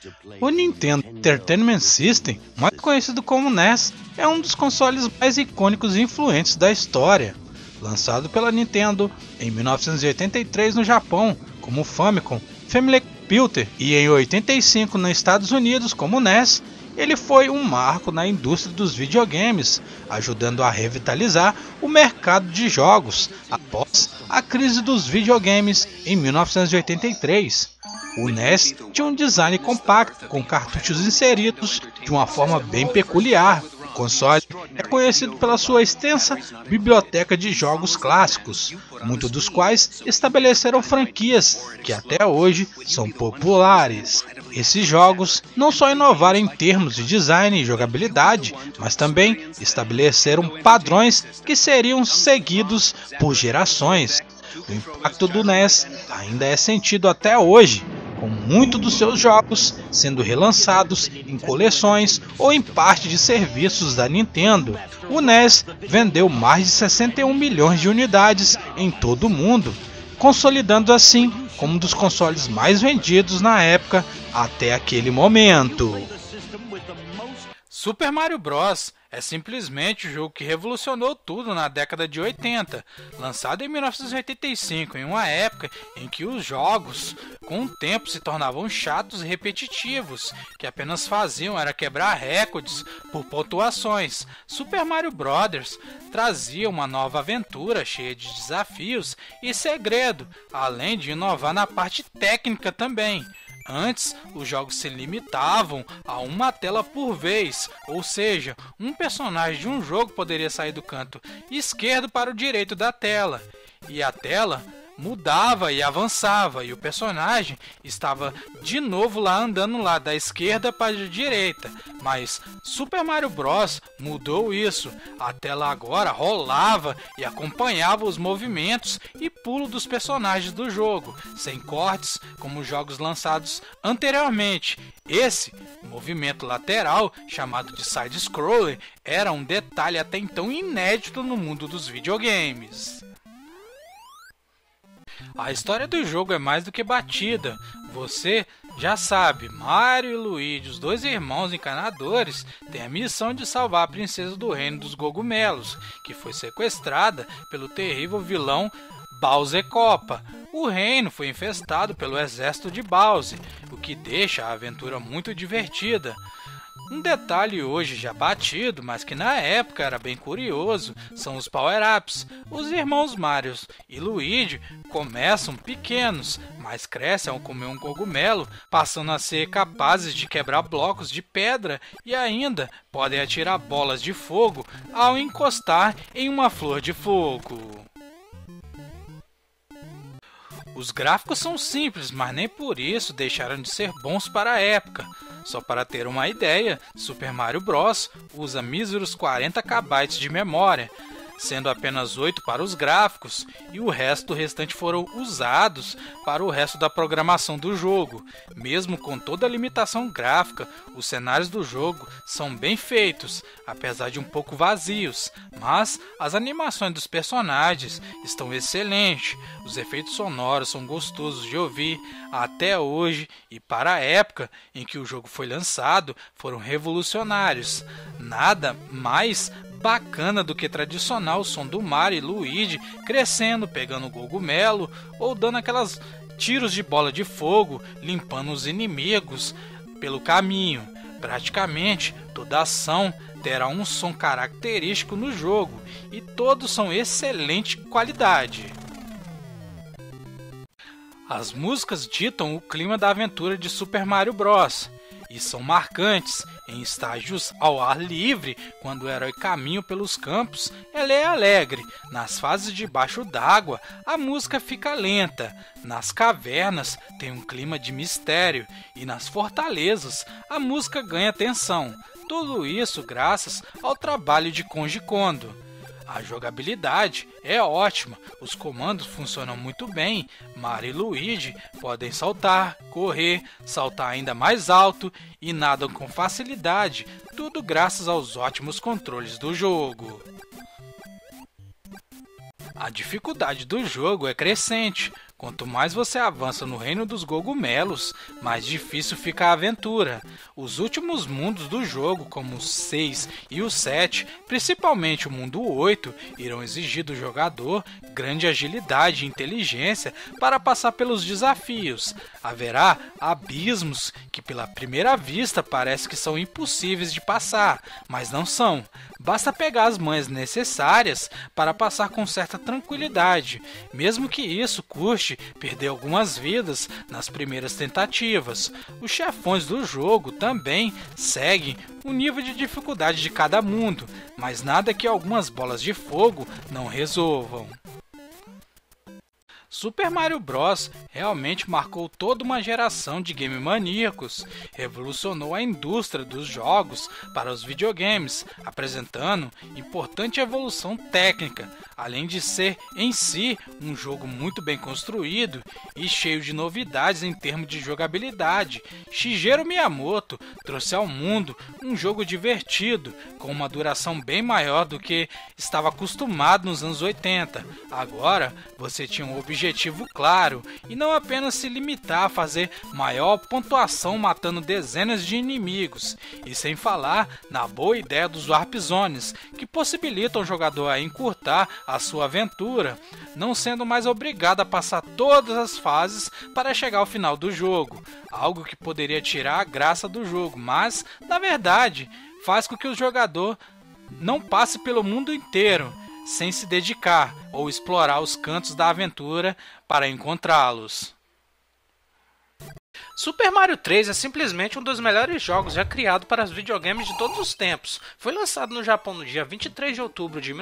O Nintendo Entertainment System, mais conhecido como NES, é um dos consoles mais icônicos e influentes da história. Lançado pela Nintendo em 1983 no Japão como Famicom Family Computer e em 85 nos Estados Unidos como NES, ele foi um marco na indústria dos videogames, ajudando a revitalizar o mercado de jogos após a crise dos videogames em 1983. O NES tinha um design compacto, com cartuchos inseridos de uma forma bem peculiar. O console é conhecido pela sua extensa biblioteca de jogos clássicos, muitos dos quais estabeleceram franquias que até hoje são populares. Esses jogos não só inovaram em termos de design e jogabilidade, mas também estabeleceram padrões que seriam seguidos por gerações. O impacto do NES ainda é sentido até hoje, com muitos dos seus jogos sendo relançados em coleções ou em parte de serviços da Nintendo. O NES vendeu mais de 61 milhões de unidades em todo o mundo, consolidando assim como um dos consoles mais vendidos na época até aquele momento. Super Mario Bros. É simplesmente o jogo que revolucionou tudo na década de 80, lançado em 1985, em uma época em que os jogos, com o tempo, se tornavam chatos e repetitivos, que apenas faziam era quebrar recordes por pontuações. Super Mario Bros. Trazia uma nova aventura cheia de desafios e segredo, além de inovar na parte técnica também. Antes, os jogos se limitavam a uma tela por vez, ou seja, um personagem de um jogo poderia sair do canto esquerdo para o direito da tela, e a tela mudava e avançava, e o personagem estava de novo lá andando lá da esquerda para a direita. Mas Super Mario Bros. Mudou isso. A tela agora rolava e acompanhava os movimentos e pulos dos personagens do jogo, sem cortes como os jogos lançados anteriormente. Esse movimento lateral, chamado de side-scroller, era um detalhe até então inédito no mundo dos videogames. A história do jogo é mais do que batida. Você já sabe, Mario e Luigi, os dois irmãos encanadores, têm a missão de salvar a princesa do reino dos cogumelos, que foi sequestrada pelo terrível vilão Bowser Koopa. O reino foi infestado pelo exército de Bowser, o que deixa a aventura muito divertida. Um detalhe hoje já batido, mas que na época era bem curioso, são os power-ups. Os irmãos Mario e Luigi começam pequenos, mas crescem ao comer um cogumelo, passando a ser capazes de quebrar blocos de pedra e ainda podem atirar bolas de fogo ao encostar em uma flor de fogo. Os gráficos são simples, mas nem por isso deixaram de ser bons para a época. Só para ter uma ideia, Super Mario Bros. Usa míseros 40 KB de memória, sendo apenas 8 para os gráficos, e o restante foram usados para o resto da programação do jogo. Mesmo com toda a limitação gráfica, os cenários do jogo são bem feitos, apesar de um pouco vazios, mas as animações dos personagens estão excelentes, os efeitos sonoros são gostosos de ouvir até hoje, e para a época em que o jogo foi lançado, foram revolucionários. Nada mais bacana do que tradicional o som do Mario e Luigi crescendo, pegando o cogumelo ou dando aquelas tiros de bola de fogo, limpando os inimigos pelo caminho. Praticamente toda ação terá um som característico no jogo e todos são excelente qualidade. As músicas ditam o clima da aventura de Super Mario Bros. E são marcantes. Em estágios ao ar livre, quando o herói caminha pelos campos, ela é alegre. Nas fases debaixo d'água, a música fica lenta. Nas cavernas, tem um clima de mistério. E nas fortalezas, a música ganha tensão. Tudo isso graças ao trabalho de Koji Kondo. A jogabilidade é ótima, os comandos funcionam muito bem. Mario e Luigi podem saltar, correr, saltar ainda mais alto e nadam com facilidade, tudo graças aos ótimos controles do jogo. A dificuldade do jogo é crescente. Quanto mais você avança no reino dos cogumelos, mais difícil fica a aventura. Os últimos mundos do jogo, como o 6 e o 7, principalmente o mundo 8, irão exigir do jogador grande agilidade e inteligência para passar pelos desafios. Haverá abismos que pela primeira vista parece que são impossíveis de passar, mas não são. Basta pegar as manhas necessárias para passar com certa tranquilidade, mesmo que isso custe perder algumas vidas nas primeiras tentativas. Os chefões do jogo também seguem o nível de dificuldade de cada mundo, mas nada que algumas bolas de fogo não resolvam. Super Mario Bros. Realmente marcou toda uma geração de game maníacos, revolucionou a indústria dos jogos para os videogames, apresentando importante evolução técnica, além de ser em si um jogo muito bem construído e cheio de novidades em termos de jogabilidade. Shigeru Miyamoto trouxe ao mundo um jogo divertido, com uma duração bem maior do que estava acostumado nos anos 80. Agora você tinha um objetivo claro e não apenas se limitar a fazer maior pontuação matando dezenas de inimigos, e sem falar na boa ideia dos Warp Zones, que possibilitam o jogador a encurtar a sua aventura, não sendo mais obrigado a passar todas as fases para chegar ao final do jogo, algo que poderia tirar a graça do jogo, mas, na verdade, faz com que o jogador não passe pelo mundo inteiro sem se dedicar ou explorar os cantos da aventura para encontrá-los. Super Mario 3 é simplesmente um dos melhores jogos já criado para os videogames de todos os tempos. Foi lançado no Japão no dia 23 de outubro de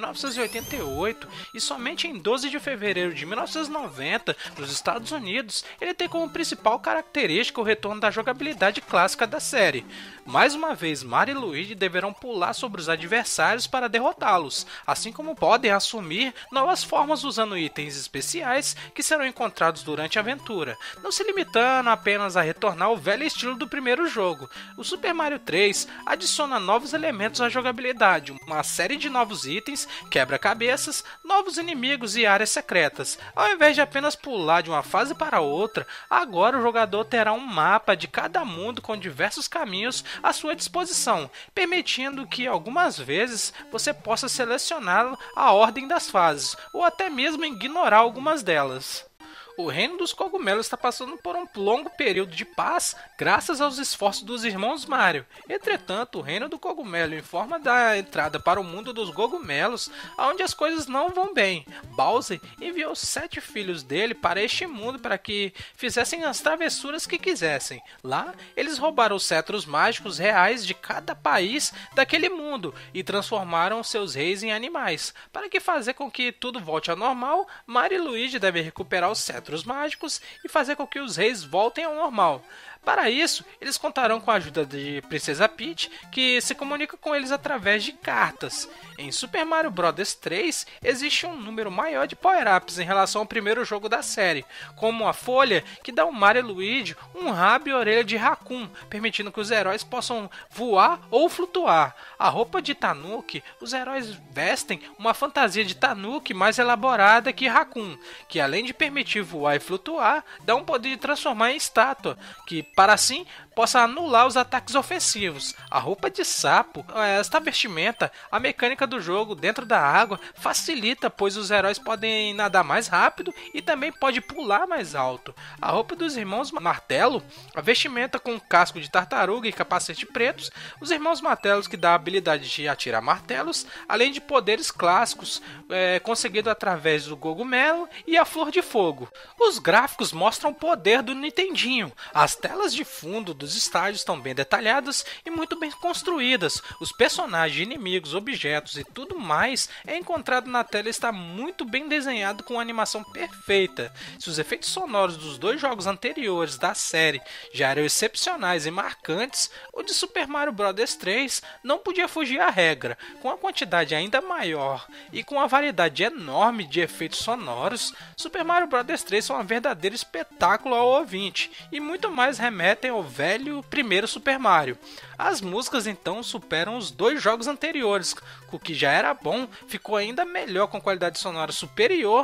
1988 e somente em 12 de fevereiro de 1990, nos Estados Unidos, ele tem como principal característica o retorno da jogabilidade clássica da série. Mais uma vez, Mario e Luigi deverão pular sobre os adversários para derrotá-los, assim como podem assumir novas formas usando itens especiais que serão encontrados durante a aventura, não se limitando apenas a retornar ao velho estilo do primeiro jogo. O Super Mario 3 adiciona novos elementos à jogabilidade, uma série de novos itens, quebra-cabeças, novos inimigos e áreas secretas. Ao invés de apenas pular de uma fase para outra, agora o jogador terá um mapa de cada mundo com diversos caminhos à sua disposição, permitindo que algumas vezes você possa selecionar a ordem das fases, ou até mesmo ignorar algumas delas. O reino dos cogumelos está passando por um longo período de paz graças aos esforços dos irmãos Mario. Entretanto, o reino do cogumelo informa da entrada para o mundo dos cogumelos, onde as coisas não vão bem. Bowser enviou 7 filhos dele para este mundo para que fizessem as travessuras que quisessem. Lá, eles roubaram os cetros mágicos reais de cada país daquele mundo e transformaram seus reis em animais. Para que fazer com que tudo volte ao normal, Mario e Luigi devem recuperar os cetros mágicos e fazer com que os reis voltem ao normal. Para isso, eles contarão com a ajuda de Princesa Peach, que se comunica com eles através de cartas. Em Super Mario Bros. 3, existe um número maior de power-ups em relação ao primeiro jogo da série, como a folha que dá ao Mario e Luigi um rabo e orelha de Raccoon, permitindo que os heróis possam voar ou flutuar. A roupa de Tanuki, os heróis vestem uma fantasia de Tanuki mais elaborada que Raccoon, que além de permitir voar e flutuar, dá um poder de transformar em estátua, que para assim possa anular os ataques ofensivos. A roupa de sapo, esta vestimenta, a mecânica do jogo dentro da água facilita, pois os heróis podem nadar mais rápido e também pode pular mais alto. A roupa dos irmãos Martelo, a vestimenta com casco de tartaruga e capacete pretos, os irmãos Martelos que dá a habilidade de atirar martelos, além de poderes clássicos conseguido através do cogumelo e a flor de fogo. Os gráficos mostram o poder do Nintendinho. As telas de fundo dos estádios estão bem detalhadas e muito bem construídas. Os personagens, inimigos, objetos e tudo mais é encontrado na tela e está muito bem desenhado com uma animação perfeita. Se os efeitos sonoros dos dois jogos anteriores da série já eram excepcionais e marcantes, o de Super Mario Bros. 3 não podia fugir à regra. Com a quantidade ainda maior e com a variedade enorme de efeitos sonoros, Super Mario Bros. 3 são um verdadeiro espetáculo ao ouvinte e muito mais remetem ao velho primeiro Super Mario. As músicas então superam os dois jogos anteriores, o que já era bom ficou ainda melhor com qualidade sonora superior,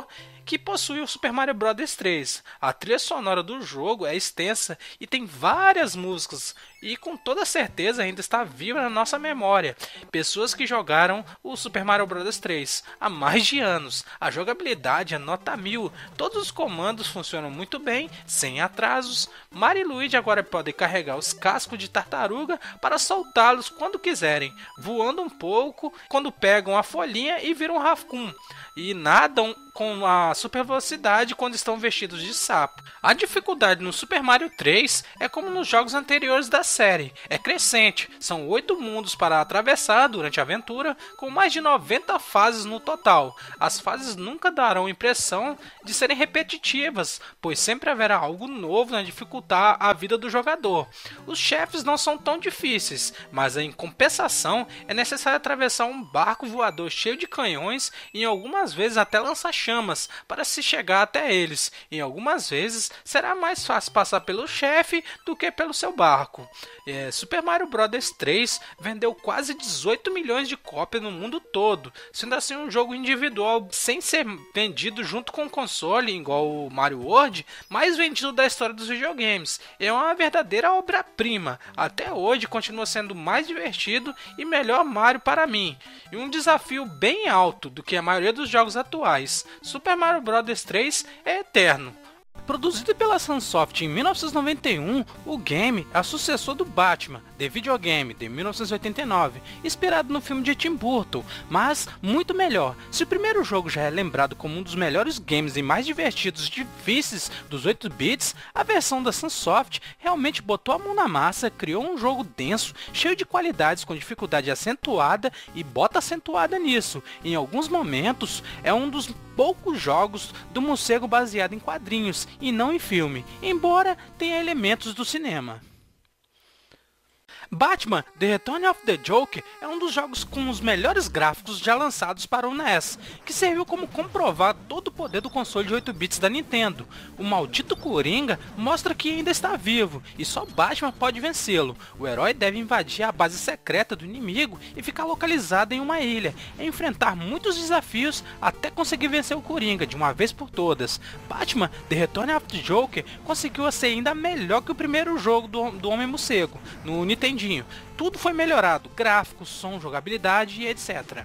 que possui o Super Mario Bros 3. A trilha sonora do jogo é extensa e tem várias músicas, e com toda certeza ainda está viva na nossa memória. Pessoas que jogaram o Super Mario Bros 3 há mais de anos. A jogabilidade é nota 1000, todos os comandos funcionam muito bem, sem atrasos. Mario e Luigi agora podem carregar os cascos de tartaruga para soltá-los quando quiserem, voando um pouco quando pegam a folhinha e viram um Raccoon, e nadam com a super velocidade quando estão vestidos de sapo. A dificuldade no Super Mario 3 é como nos jogos anteriores da série, é crescente, são 8 mundos para atravessar durante a aventura, com mais de 90 fases no total. As fases nunca darão a impressão de serem repetitivas, pois sempre haverá algo novo a dificultar a vida do jogador. Os chefes não são tão difíceis, mas em compensação é necessário atravessar um barco voador cheio de canhões e algumas vezes até lança-chamas para se chegar até eles. Em algumas vezes será mais fácil passar pelo chefe do que pelo seu barco. Super Mario Bros 3 vendeu quase 18 milhões de cópias no mundo todo, sendo assim um jogo individual sem ser vendido junto com o console, igual o Mario World, mais vendido da história dos videogames. É uma verdadeira obra-prima. Até hoje continua sendo mais divertido e melhor Mario para mim, e um desafio bem alto do que a maioria dos jogos atuais. Super Mario Bros 3 é eterno. Produzido pela Sunsoft em 1991, o game é o sucessor do Batman, The Videogame, de 1989, inspirado no filme de Tim Burton, mas muito melhor. Se o primeiro jogo já é lembrado como um dos melhores games e mais divertidos e difíceis dos 8 bits, a versão da Sunsoft realmente botou a mão na massa, criou um jogo denso, cheio de qualidades com dificuldade acentuada e bota acentuada nisso. Em alguns momentos, é um dos poucos jogos do morcego baseado em quadrinhos e não em filme, embora tenha elementos do cinema. Batman The Return of the Joker é um dos jogos com os melhores gráficos já lançados para o NES, que serviu como comprovar todo o poder do console de 8 bits da Nintendo. O maldito Coringa mostra que ainda está vivo e só Batman pode vencê-lo. O herói deve invadir a base secreta do inimigo e ficar localizado em uma ilha, e enfrentar muitos desafios até conseguir vencer o Coringa de uma vez por todas. Batman The Return of the Joker conseguiu ser ainda melhor que o primeiro jogo do Homem-Morcego no Nintendo. Tudo foi melhorado, gráficos, som, jogabilidade e etc.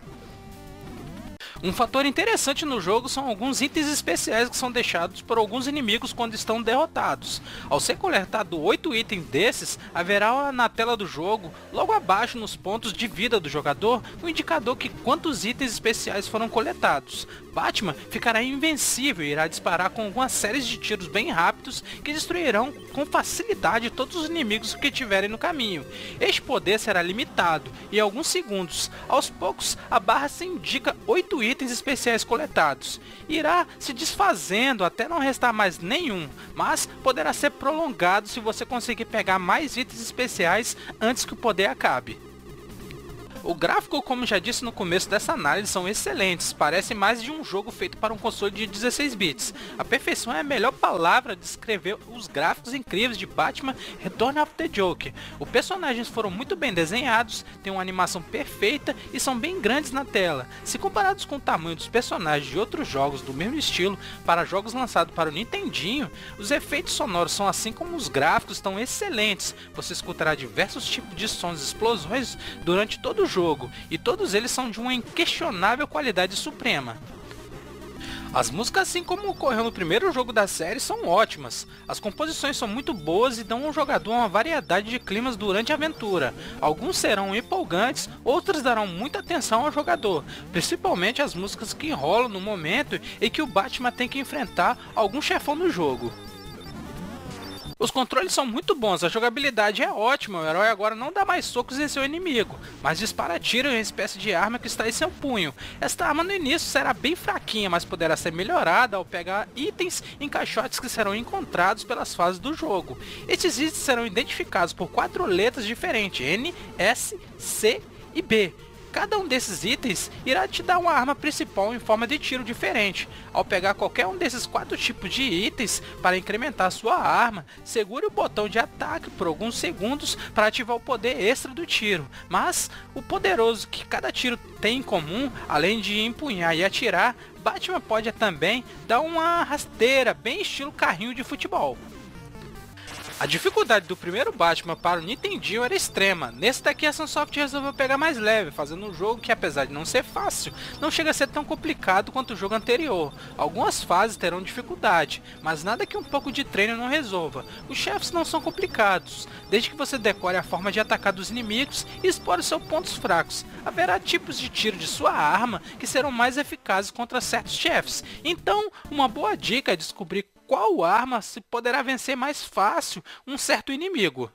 Um fator interessante no jogo são alguns itens especiais que são deixados por alguns inimigos quando estão derrotados. Ao ser coletado 8 itens desses, haverá na tela do jogo, logo abaixo nos pontos de vida do jogador, um indicador de quantos itens especiais foram coletados. Batman ficará invencível e irá disparar com algumas séries de tiros bem rápidos que destruirão com facilidade todos os inimigos que tiverem no caminho. Este poder será limitado e em alguns segundos. Aos poucos, a barra se indica 8 itens especiais coletados. Irá se desfazendo até não restar mais nenhum, mas poderá ser prolongado se você conseguir pegar mais itens especiais antes que o poder acabe. O gráfico, como já disse no começo dessa análise, são excelentes, parece mais de um jogo feito para um console de 16 bits. A perfeição é a melhor palavra de descrever os gráficos incríveis de Batman Return of the Joker. Os personagens foram muito bem desenhados, têm uma animação perfeita e são bem grandes na tela. Se comparados com o tamanho dos personagens de outros jogos do mesmo estilo para jogos lançados para o Nintendinho, os efeitos sonoros são assim como os gráficos estão excelentes. Você escutará diversos tipos de sons e explosões durante todo o jogo, e todos eles são de uma inquestionável qualidade suprema. As músicas, assim como ocorreu no primeiro jogo da série, são ótimas. As composições são muito boas e dão ao jogador uma variedade de climas durante a aventura. Alguns serão empolgantes, outros darão muita atenção ao jogador, principalmente as músicas que rolam no momento em que o Batman tem que enfrentar algum chefão no jogo. Os controles são muito bons, a jogabilidade é ótima, o herói agora não dá mais socos em seu inimigo, mas dispara tiro em uma espécie de arma que está em seu punho. Esta arma no início será bem fraquinha, mas poderá ser melhorada ao pegar itens em caixotes que serão encontrados pelas fases do jogo. Estes itens serão identificados por 4 letras diferentes, N, S, C e B. Cada um desses itens irá te dar uma arma principal em forma de tiro diferente. Ao pegar qualquer um desses 4 tipos de itens para incrementar sua arma, segure o botão de ataque por alguns segundos para ativar o poder extra do tiro. Mas o poderoso que cada tiro tem em comum, além de empunhar e atirar, Batman pode também dar uma rasteira bem estilo carrinho de futebol. A dificuldade do primeiro Batman para o Nintendinho era extrema. Nesse daqui a Sunsoft resolveu pegar mais leve, fazendo um jogo que, apesar de não ser fácil, não chega a ser tão complicado quanto o jogo anterior. Algumas fases terão dificuldade, mas nada que um pouco de treino não resolva. Os chefes não são complicados, desde que você decore a forma de atacar dos inimigos e explore seus pontos fracos. Haverá tipos de tiro de sua arma que serão mais eficazes contra certos chefes. Então, uma boa dica é descobrir qual arma se poderá vencer mais fácil um certo inimigo.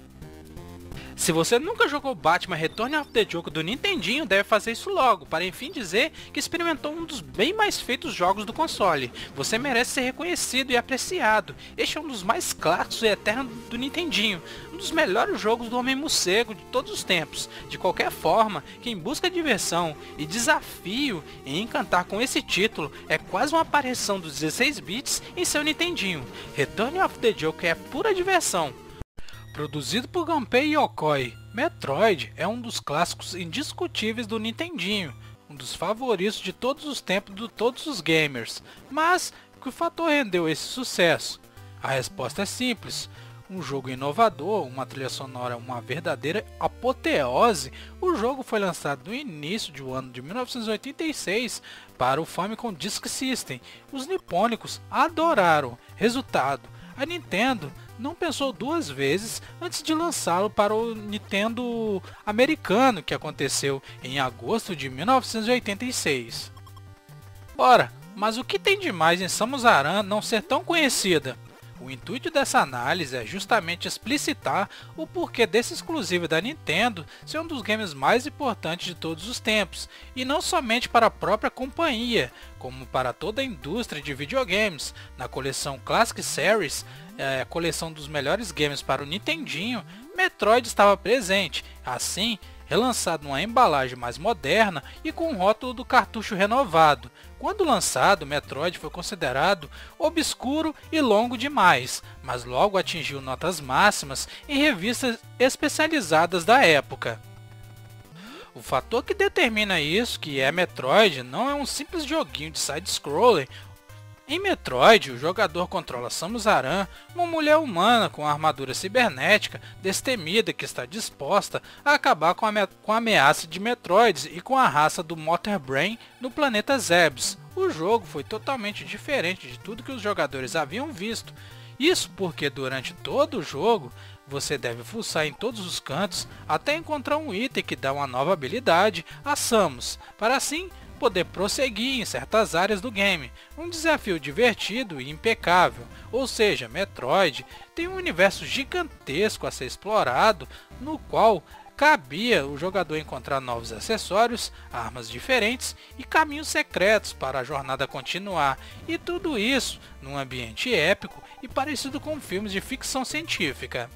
Se você nunca jogou Batman Return of the Joker do Nintendinho, deve fazer isso logo, para enfim dizer que experimentou um dos bem mais feitos jogos do console. Você merece ser reconhecido e apreciado. Este é um dos mais clássicos e eternos do Nintendinho, um dos melhores jogos do Homem-Morcego de todos os tempos. De qualquer forma, quem busca diversão e desafio em encantar com esse título é quase uma aparição dos 16 bits em seu Nintendinho. Return of the Joker é pura diversão. Produzido por Gunpei Yokoi, Metroid é um dos clássicos indiscutíveis do Nintendinho, um dos favoritos de todos os tempos de todos os gamers. Mas, que fator rendeu esse sucesso? A resposta é simples. Um jogo inovador, uma trilha sonora, uma verdadeira apoteose. O jogo foi lançado no início do ano de 1986 para o Famicom Disk System. Os nipônicos adoraram. Resultado, a Nintendo não pensou duas vezes antes de lançá-lo para o Nintendo americano, que aconteceu em agosto de 1986. Ora, mas o que tem de mais em Samus Aran não ser tão conhecida? O intuito dessa análise é justamente explicitar o porquê desse exclusivo da Nintendo ser um dos games mais importantes de todos os tempos, e não somente para a própria companhia, como para toda a indústria de videogames. Na coleção Classic Series, a coleção dos melhores games para o Nintendinho, Metroid estava presente, assim relançado numa embalagem mais moderna e com o rótulo do cartucho renovado. Quando lançado, Metroid foi considerado obscuro e longo demais, mas logo atingiu notas máximas em revistas especializadas da época. O fator que determina isso, que é Metroid, não é um simples joguinho de side-scroller. Em Metroid, o jogador controla Samus Aran, uma mulher humana com armadura cibernética destemida que está disposta a acabar com a ameaça de Metroids e com a raça do Motor Brain no planeta Zebes. O jogo foi totalmente diferente de tudo que os jogadores haviam visto. Isso porque durante todo o jogo, você deve fuçar em todos os cantos até encontrar um item que dá uma nova habilidade a Samus, para assim poder prosseguir em certas áreas do game. Um desafio divertido e impecável, ou seja, Metroid tem um universo gigantesco a ser explorado, no qual cabia o jogador encontrar novos acessórios, armas diferentes e caminhos secretos para a jornada continuar, e tudo isso num ambiente épico e parecido com filmes de ficção científica.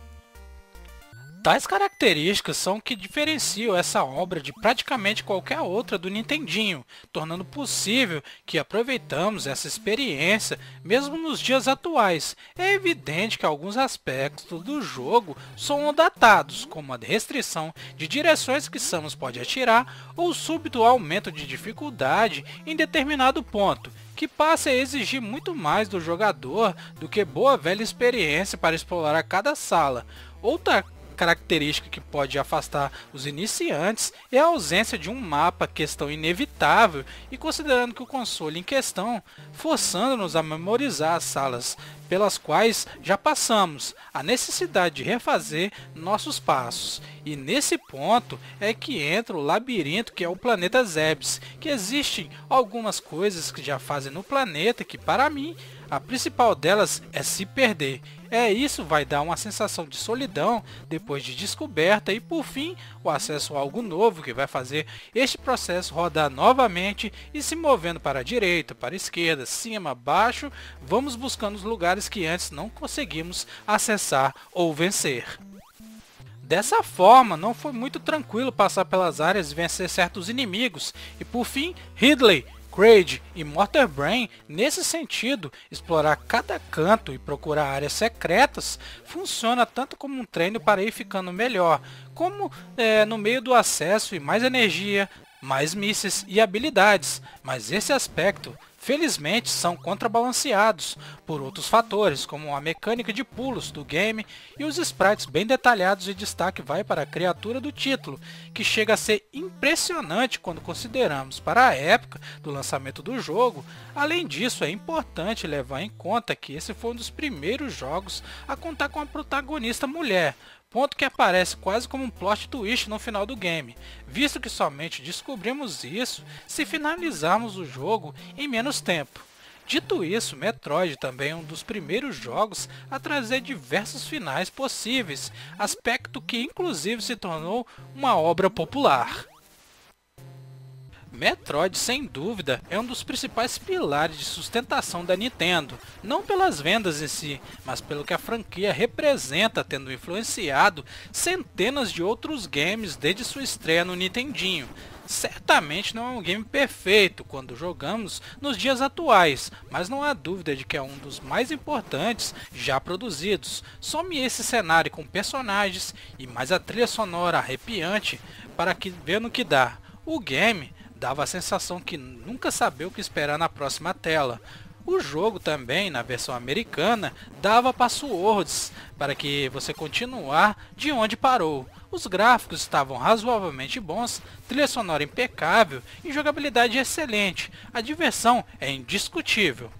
Tais características são o que diferenciam essa obra de praticamente qualquer outra do Nintendinho, tornando possível que aproveitamos essa experiência mesmo nos dias atuais. É evidente que alguns aspectos do jogo são datados, como a restrição de direções que Samus pode atirar ou o súbito aumento de dificuldade em determinado ponto, que passa a exigir muito mais do jogador do que boa velha experiência para explorar cada sala. Outra característica que pode afastar os iniciantes é a ausência de um mapa, questão inevitável, e considerando que o console em questão, forçando-nos a memorizar as salas pelas quais já passamos, a necessidade de refazer nossos passos. E nesse ponto é que entra o labirinto, que é o planeta Zebes, que existem algumas coisas que já fazem no planeta que, para mim, a principal delas é se perder. Isso vai dar uma sensação de solidão depois de descoberta e, por fim, o acesso a algo novo que vai fazer este processo rodar novamente e se movendo para a direita, para a esquerda, cima, baixo, vamos buscando os lugares que antes não conseguimos acessar ou vencer. Dessa forma, não foi muito tranquilo passar pelas áreas e vencer certos inimigos, e por fim, Ridley, Kraid e Mortar Brain, nesse sentido, explorar cada canto e procurar áreas secretas funciona tanto como um treino para ir ficando melhor, como no meio do acesso e mais energia, mais mísseis e habilidades, mas esse aspecto felizmente são contrabalanceados por outros fatores, como a mecânica de pulos do game e os sprites bem detalhados, e destaque vai para a criatura do título, que chega a ser impressionante quando consideramos para a época do lançamento do jogo. Além disso, é importante levar em conta que esse foi um dos primeiros jogos a contar com a protagonista mulher, ponto que aparece quase como um plot twist no final do game, visto que somente descobrimos isso se finalizarmos o jogo em menos tempo. Dito isso, Metroid também é um dos primeiros jogos a trazer diversos finais possíveis, aspecto que inclusive se tornou uma obra popular. Metroid, sem dúvida, é um dos principais pilares de sustentação da Nintendo, não pelas vendas em si, mas pelo que a franquia representa, tendo influenciado centenas de outros games desde sua estreia no Nintendinho. Certamente não é um game perfeito quando jogamos nos dias atuais, mas não há dúvida de que é um dos mais importantes já produzidos. Some esse cenário com personagens e mais a trilha sonora arrepiante para que ver no que dá. O game dava a sensação que nunca sabia o que esperar na próxima tela. O jogo também, na versão americana, dava passwords para que você continuar de onde parou. Os gráficos estavam razoavelmente bons, trilha sonora impecável e jogabilidade excelente. A diversão é indiscutível.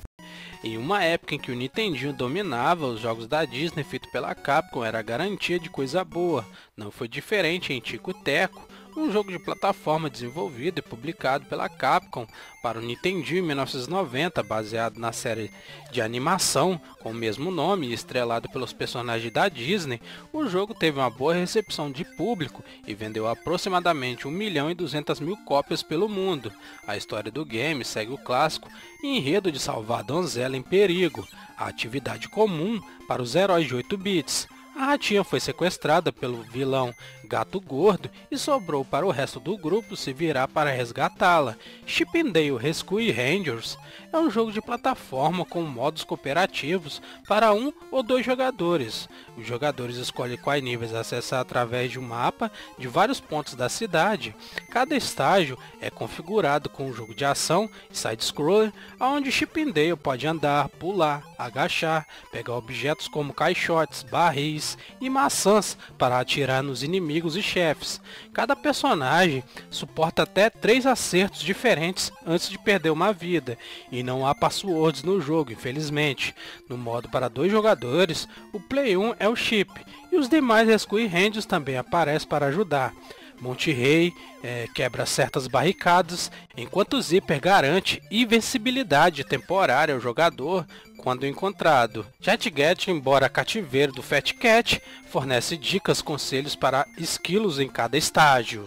Em uma época em que o Nintendinho dominava, os jogos da Disney feitos pela Capcom era a garantia de coisa boa. Não foi diferente em Tico e Teco, um jogo de plataforma desenvolvido e publicado pela Capcom para o Nintendinho em 1990, baseado na série de animação com o mesmo nome e estrelado pelos personagens da Disney. O jogo teve uma boa recepção de público e vendeu aproximadamente 1.200.000 cópias pelo mundo. A história do game segue o clássico enredo de salvar a donzela em perigo, a atividade comum para os heróis de 8 bits. A ratinha foi sequestrada pelo vilão Gato Gordo e sobrou para o resto do grupo se virar para resgatá-la. Chip 'n Dale Rescue Rangers é um jogo de plataforma com modos cooperativos para 1 ou 2 jogadores. Os jogadores escolhem quais níveis acessar através de um mapa de vários pontos da cidade. Cada estágio é configurado com um jogo de ação e side-scroller, onde Chip 'n Dale pode andar, pular, agachar, pegar objetos como caixotes, barris e maçãs para atirar nos inimigos e chefes. Cada personagem suporta até 3 acertos diferentes antes de perder uma vida, e não há passwords no jogo, infelizmente. No modo para 2 jogadores, o Play 1 é o Chip, e os demais Rescue Rangers também aparecem para ajudar. Monte Rei quebra certas barricadas, enquanto Zipper garante invencibilidade temporária ao jogador quando encontrado. JetGet, embora cativeiro do Fat Cat, fornece dicas, conselhos para esquilos em cada estágio.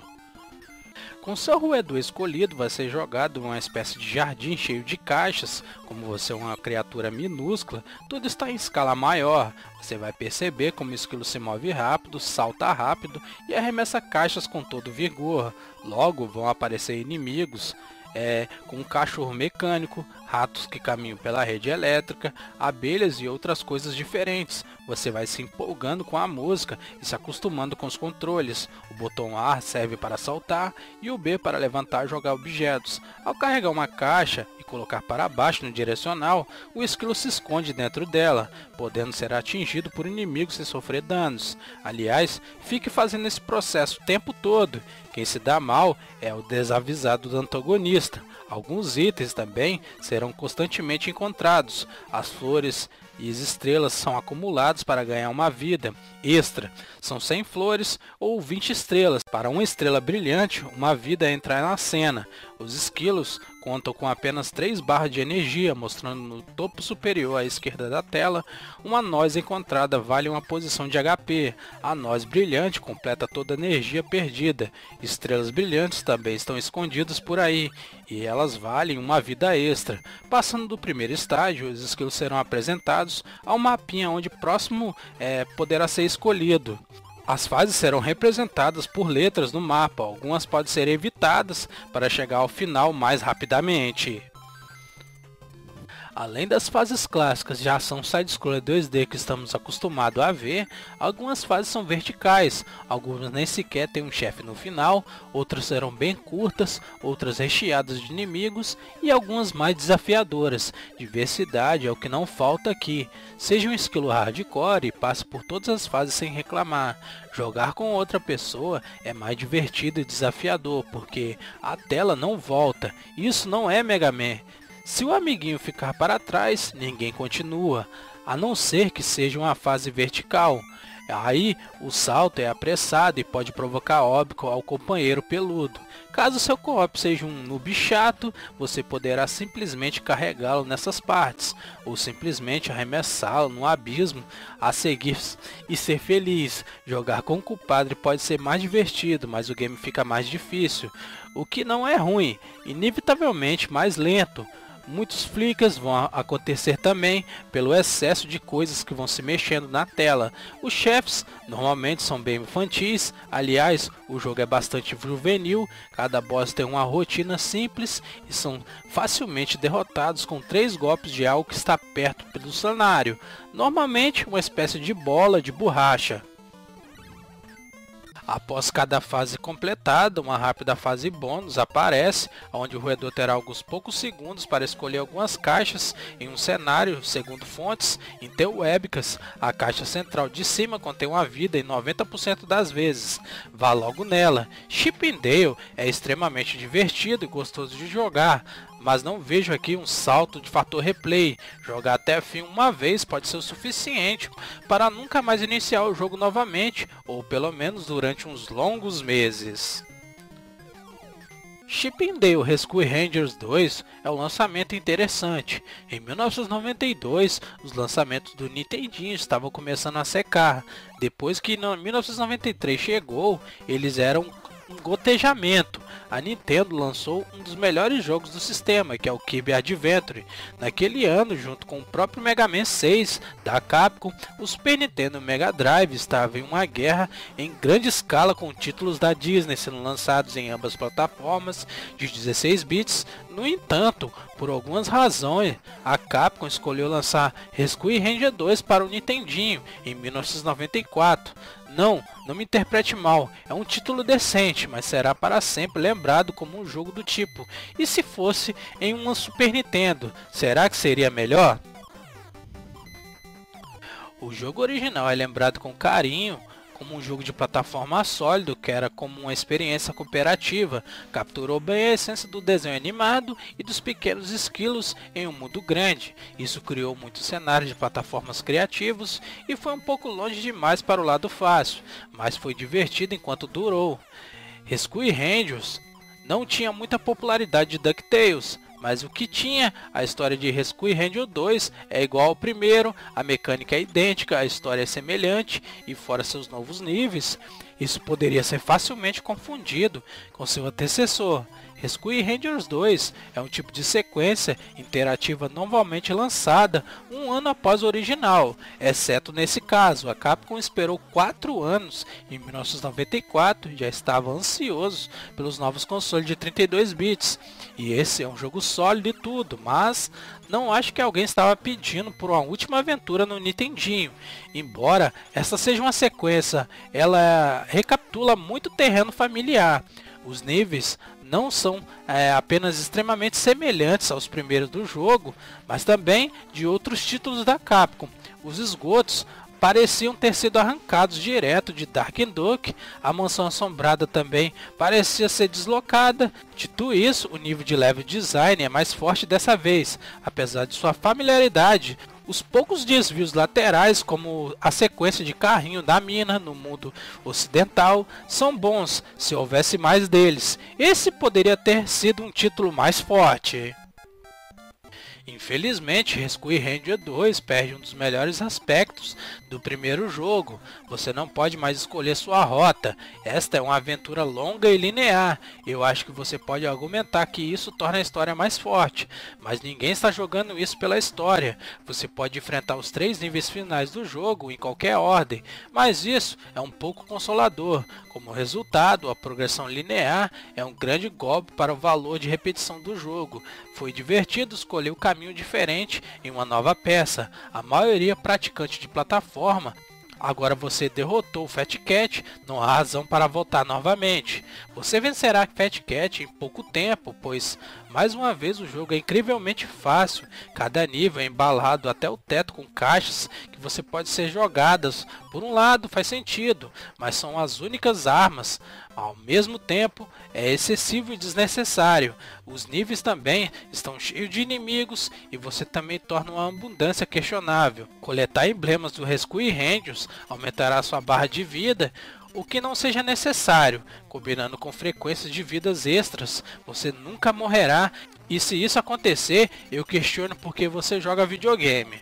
Com seu roedor escolhido, vai ser jogado em uma espécie de jardim cheio de caixas. Como você é uma criatura minúscula, tudo está em escala maior. Você vai perceber como o esquilo se move rápido, salta rápido e arremessa caixas com todo vigor. Logo vão aparecer inimigos com um cachorro mecânico, ratos que caminham pela rede elétrica, abelhas e outras coisas diferentes. Você vai se empolgando com a música e se acostumando com os controles. O botão A serve para saltar e o B para levantar e jogar objetos. Ao carregar uma caixa e colocar para baixo no direcional, o esquilo se esconde dentro dela, podendo ser atingido por inimigos sem sofrer danos. Aliás, fique fazendo esse processo o tempo todo. Quem se dá mal é o desavisado do antagonista. Alguns itens também serão constantemente encontrados. As flores e as estrelas são acumuladas para ganhar uma vida extra. São 100 flores ou 20 estrelas. Para uma estrela brilhante, uma vida entra na cena. Os esquilos contam com apenas 3 barras de energia, mostrando no topo superior à esquerda da tela. Uma noz encontrada vale uma posição de HP. A noz brilhante completa toda a energia perdida. Estrelas brilhantes também estão escondidas por aí, e elas valem uma vida extra. Passando do primeiro estágio, os esquilos serão apresentados a um mapinha onde próximo poderá ser escolhido. As fases serão representadas por letras no mapa, algumas podem ser evitadas para chegar ao final mais rapidamente. Além das fases clássicas de ação side-scroller 2D que estamos acostumados a ver, algumas fases são verticais, algumas nem sequer têm um chefe no final, outras serão bem curtas, outras recheadas de inimigos e algumas mais desafiadoras. Diversidade é o que não falta aqui. Seja um esquilo hardcore e passe por todas as fases sem reclamar. Jogar com outra pessoa é mais divertido e desafiador, porque a tela não volta. Isso não é Mega Man. Se o amiguinho ficar para trás, ninguém continua, a não ser que seja uma fase vertical. Aí o salto é apressado e pode provocar óbito ao companheiro peludo. Caso seu co-op seja um noob chato, você poderá simplesmente carregá-lo nessas partes, ou simplesmente arremessá-lo no abismo a seguir e ser feliz. Jogar com o compadre pode ser mais divertido, mas o game fica mais difícil, o que não é ruim, inevitavelmente mais lento. Muitos flickers vão acontecer também pelo excesso de coisas que vão se mexendo na tela. Os chefes normalmente são bem infantis, aliás, o jogo é bastante juvenil, cada boss tem uma rotina simples e são facilmente derrotados com 3 golpes de algo que está perto pelo cenário, normalmente uma espécie de bola de borracha. Após cada fase completada, uma rápida fase bônus aparece, onde o roedor terá alguns poucos segundos para escolher algumas caixas em um cenário, segundo fontes interwebicas. A caixa central de cima contém uma vida em 90% das vezes. Vá logo nela. Chip 'n Dale é extremamente divertido e gostoso de jogar, mas não vejo aqui um salto de fator replay. Jogar até o fim uma vez pode ser o suficiente para nunca mais iniciar o jogo novamente, ou pelo menos durante uns longos meses. Chip 'n Dale Rescue Rangers 2 é um lançamento interessante. Em 1992, os lançamentos do Nintendinho estavam começando a secar. Depois que 1993 chegou, eles eram um gotejamento. A Nintendo lançou um dos melhores jogos do sistema, que é o Kirby Adventure. Naquele ano, junto com o próprio Mega Man 6 da Capcom, o Super Nintendo e o Mega Drive estavam em uma guerra em grande escala com títulos da Disney sendo lançados em ambas plataformas de 16 bits. No entanto, por algumas razões, a Capcom escolheu lançar Rescue Ranger 2 para o Nintendinho em 1994. Não me interprete mal, é um título decente, mas será para sempre lembrado como um jogo do tipo. E se fosse em uma Super Nintendo, será que seria melhor? O jogo original é lembrado com carinho como um jogo de plataforma sólido, que era como uma experiência cooperativa, capturou bem a essência do desenho animado e dos pequenos esquilos em um mundo grande. Isso criou muitos cenários de plataformas criativos e foi um pouco longe demais para o lado fácil, mas foi divertido enquanto durou. Rescue Rangers não tinha muita popularidade de DuckTales, mas o que tinha, a história de Rescue Ranger 2 é igual ao primeiro, a mecânica é idêntica, a história é semelhante e fora seus novos níveis, isso poderia ser facilmente confundido com seu antecessor. Rescue Rangers 2 é um tipo de sequência interativa novamente lançada um ano após o original, exceto nesse caso. A Capcom esperou 4 anos, em 1994 já estava ansioso pelos novos consoles de 32 bits, e esse é um jogo sólido e tudo, mas não acho que alguém estava pedindo por uma última aventura no Nintendinho. Embora essa seja uma sequência, ela recapitula muito terreno familiar. Os níveis não são apenas extremamente semelhantes aos primeiros do jogo, mas também de outros títulos da Capcom. Os esgotos pareciam ter sido arrancados direto de Dark Duck, a mansão assombrada também parecia ser deslocada. Dito isso, o nível de level design é mais forte dessa vez, apesar de sua familiaridade. Os poucos desvios laterais, como a sequência de carrinho da mina no mundo ocidental, são bons se houvesse mais deles. Esse poderia ter sido um título mais forte. Infelizmente, Rescue Ranger 2 perde um dos melhores aspectos do primeiro jogo. Você não pode mais escolher sua rota. Esta é uma aventura longa e linear. Eu acho que você pode argumentar que isso torna a história mais forte, mas ninguém está jogando isso pela história. Você pode enfrentar os 3 níveis finais do jogo em qualquer ordem, mas isso é um pouco consolador. Como resultado, a progressão linear é um grande golpe para o valor de repetição do jogo. Foi divertido escolher o caminho diferente em uma nova peça. A maioria praticante de plataforma. Agora você derrotou o Fat Cat, não há razão para voltar novamente. Você vencerá Fat Cat em pouco tempo, pois mais uma vez o jogo é incrivelmente fácil. Cada nível é embalado até o teto com caixas que você pode ser jogadas. Por um lado faz sentido, mas são as únicas armas. Ao mesmo tempo é excessivo e desnecessário. Os níveis também estão cheios de inimigos e você também torna uma abundância questionável. Coletar emblemas do Rescue Rangers aumentará sua barra de vida, o que não seja necessário. Combinando com frequências de vidas extras, você nunca morrerá, e se isso acontecer, eu questiono por que você joga videogame.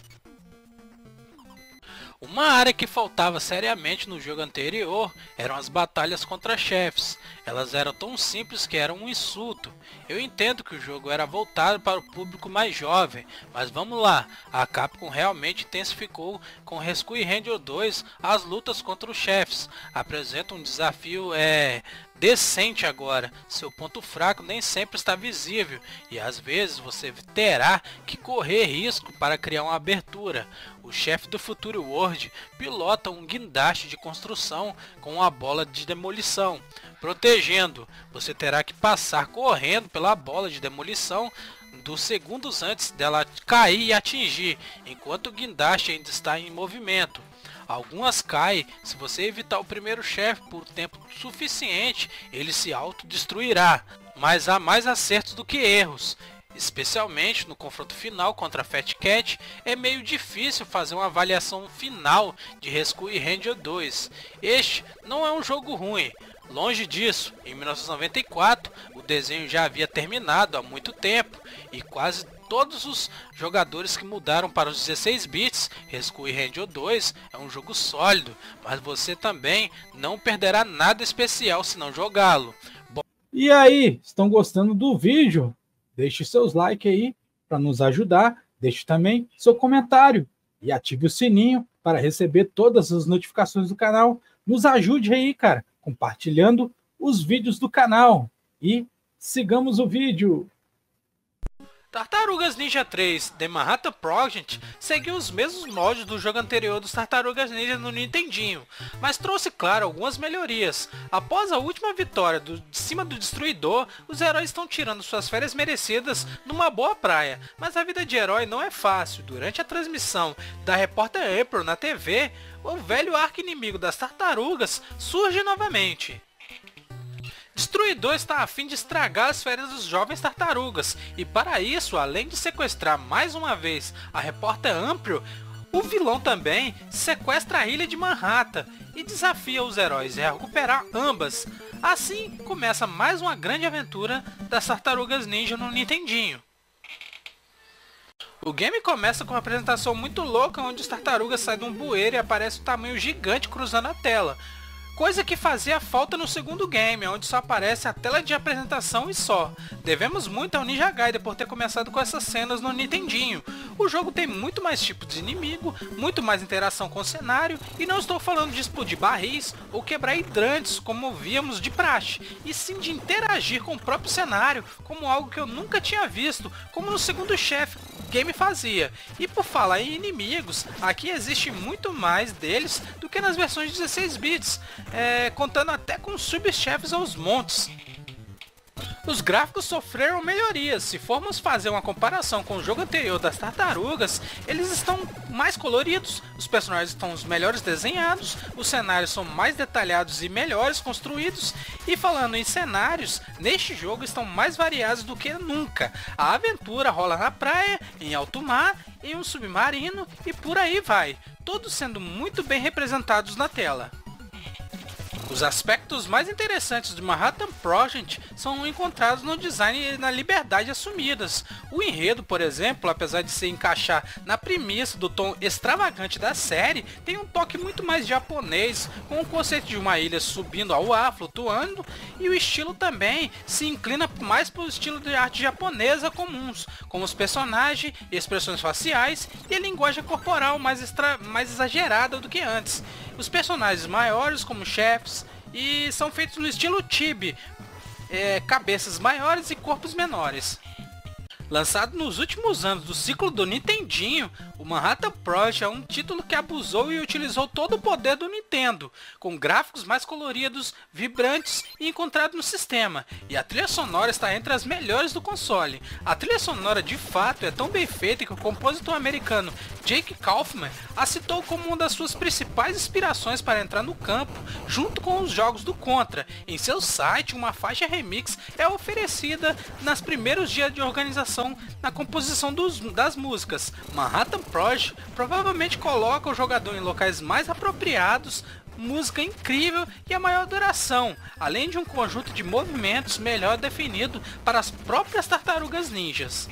Uma área que faltava seriamente no jogo anterior eram as batalhas contra chefes. Elas eram tão simples que eram um insulto. Eu entendo que o jogo era voltado para o público mais jovem, mas vamos lá, a Capcom realmente intensificou com Rescue Ranger 2 as lutas contra os chefes. Apresenta um desafio decente agora. Seu ponto fraco nem sempre está visível e às vezes você terá que correr risco para criar uma abertura. O chefe do Future World pilota um guindaste de construção com uma bola de demolição, protegendo. Você terá que passar correndo pela bola de demolição dos segundos antes dela cair e atingir, enquanto o guindaste ainda está em movimento. Algumas caem, se você evitar o primeiro chefe por tempo suficiente, ele se autodestruirá, mas há mais acertos do que erros. Especialmente no confronto final contra Fat Cat, é meio difícil fazer uma avaliação final de Rescue Ranger 2. Este não é um jogo ruim. Longe disso, em 1994 o desenho já havia terminado há muito tempo e quase todos os jogadores que mudaram para os 16 bits, Rescue Ranger 2 é um jogo sólido, mas você também não perderá nada especial se não jogá-lo. E aí, estão gostando do vídeo? Deixe seus likes aí para nos ajudar, deixe também seu comentário e ative o sininho para receber todas as notificações do canal. Nos ajude aí, cara, compartilhando os vídeos do canal e sigamos o vídeo. Tartarugas Ninja 3 The Manhattan Project seguiu os mesmos moldes do jogo anterior dos Tartarugas Ninja no Nintendinho, mas trouxe, claro, algumas melhorias. Após a última vitória de cima do Destruidor, os heróis estão tirando suas férias merecidas numa boa praia, mas a vida de herói não é fácil. Durante a transmissão da Repórter April na TV, o velho arqui-inimigo das tartarugas surge novamente. Destruidor está a fim de estragar as férias dos jovens tartarugas, e para isso, além de sequestrar mais uma vez a Repórter April, o vilão também sequestra a ilha de Manhattan e desafia os heróis a recuperar ambas. Assim, começa mais uma grande aventura das Tartarugas Ninja no Nintendinho. O game começa com uma apresentação muito louca, onde os tartarugas saem de um bueiro e aparece um tamanho gigante cruzando a tela. Coisa que fazia falta no segundo game, onde só aparece a tela de apresentação e só. Devemos muito ao Ninja Gaiden por ter começado com essas cenas no Nintendinho. O jogo tem muito mais tipos de inimigo, muito mais interação com o cenário, e não estou falando de explodir barris ou quebrar hidrantes como víamos de praxe, e sim de interagir com o próprio cenário, como algo que eu nunca tinha visto, como no segundo chefe game fazia. E por falar em inimigos, aqui existe muito mais deles do que nas versões de 16 bits, contando até com subchefes aos montes. Os gráficos sofreram melhorias. Se formos fazer uma comparação com o jogo anterior das tartarugas, eles estão mais coloridos, os personagens estão os melhores desenhados, os cenários são mais detalhados e melhores construídos, e falando em cenários, neste jogo estão mais variados do que nunca. A aventura rola na praia, em alto mar, em um submarino e por aí vai, todos sendo muito bem representados na tela. Os aspectos mais interessantes de Manhattan Project são encontrados no design e na liberdade assumidas. O enredo, por exemplo, apesar de se encaixar na premissa do tom extravagante da série, tem um toque muito mais japonês, com o conceito de uma ilha subindo ao ar, flutuando, e o estilo também se inclina mais para o estilo de arte japonesa comuns, como os personagens, expressões faciais e a linguagem corporal mais exagerada do que antes. Os personagens maiores como chefes e são feitos no estilo Chibi, cabeças maiores e corpos menores. Lançado nos últimos anos do ciclo do Nintendinho, o Manhattan Project é um título que abusou e utilizou todo o poder do Nintendo, com gráficos mais coloridos, vibrantes e encontrado no sistema, e a trilha sonora está entre as melhores do console. A trilha sonora de fato é tão bem feita que o compositor americano Jake Kaufman a citou como uma das suas principais inspirações para entrar no campo, junto com os jogos do Contra. Em seu site, uma faixa remix é oferecida nos primeiros dias de organização na composição das músicas. Manhattan Project provavelmente coloca o jogador em locais mais apropriados, música incrível e a maior duração, além de um conjunto de movimentos melhor definido para as próprias tartarugas ninjas.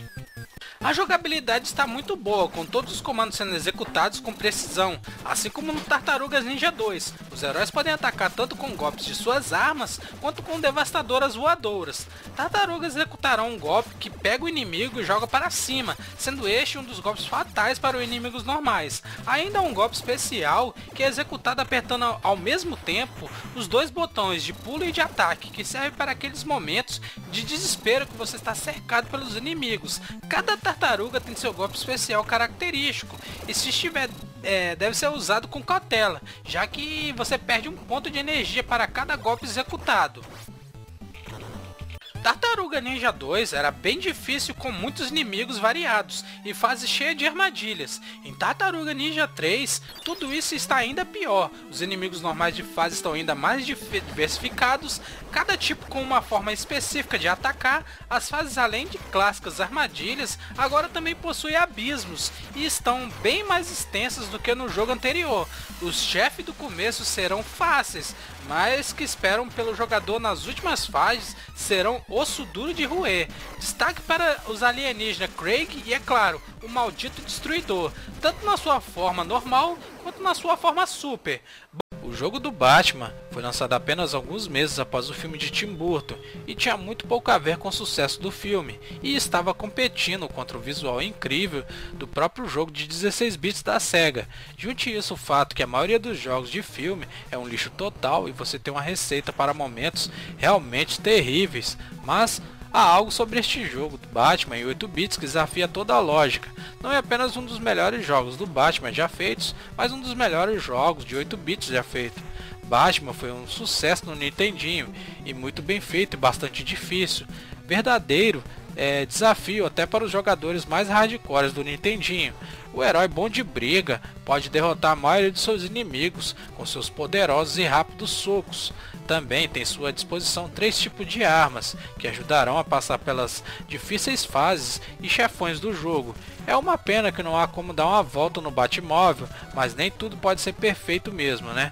A jogabilidade está muito boa, com todos os comandos sendo executados com precisão, assim como no Tartarugas Ninja 2. Os heróis podem atacar tanto com golpes de suas armas, quanto com devastadoras voadoras. Tartarugas executarão um golpe que pega o inimigo e joga para cima, sendo este um dos golpes fatais para os inimigos normais. Ainda há um golpe especial que é executado apertando ao mesmo tempo os dois botões de pulo e de ataque, que serve para aqueles momentos de desespero que você está cercado pelos inimigos. Cada tartaruga tem seu golpe especial característico, e se estiver deve ser usado com cautela, já que você perde um ponto de energia para cada golpe executado. Tartaruga Ninja 2 era bem difícil, com muitos inimigos variados e fases cheias de armadilhas. Em Tartaruga Ninja 3, tudo isso está ainda pior. Os inimigos normais de fase estão ainda mais diversificados, cada tipo com uma forma específica de atacar. As fases, além de clássicas armadilhas, agora também possuem abismos e estão bem mais extensas do que no jogo anterior. Os chefes do começo serão fáceis, mas que esperam pelo jogador nas últimas fases serão osso duro de roer. Destaque para os alienígenas Craig e, é claro, o maldito Destruidor, tanto na sua forma normal quanto na sua forma super. O jogo do Batman foi lançado apenas alguns meses após o filme de Tim Burton e tinha muito pouco a ver com o sucesso do filme, e estava competindo contra o visual incrível do próprio jogo de 16 bits da Sega. Junte isso o fato que a maioria dos jogos de filme é um lixo total e você tem uma receita para momentos realmente terríveis, mas há algo sobre este jogo do Batman em 8 bits que desafia toda a lógica. Não é apenas um dos melhores jogos do Batman já feitos, mas um dos melhores jogos de 8 bits já feito. Batman foi um sucesso no Nintendinho, e muito bem feito e bastante difícil. Verdadeiro desafio até para os jogadores mais hardcores do Nintendinho. O herói bom de briga pode derrotar a maioria de seus inimigos com seus poderosos e rápidos socos. Também tem à sua disposição 3 tipos de armas, que ajudarão a passar pelas difíceis fases e chefões do jogo. É uma pena que não há como dar uma volta no Batmóvel, mas nem tudo pode ser perfeito mesmo, né?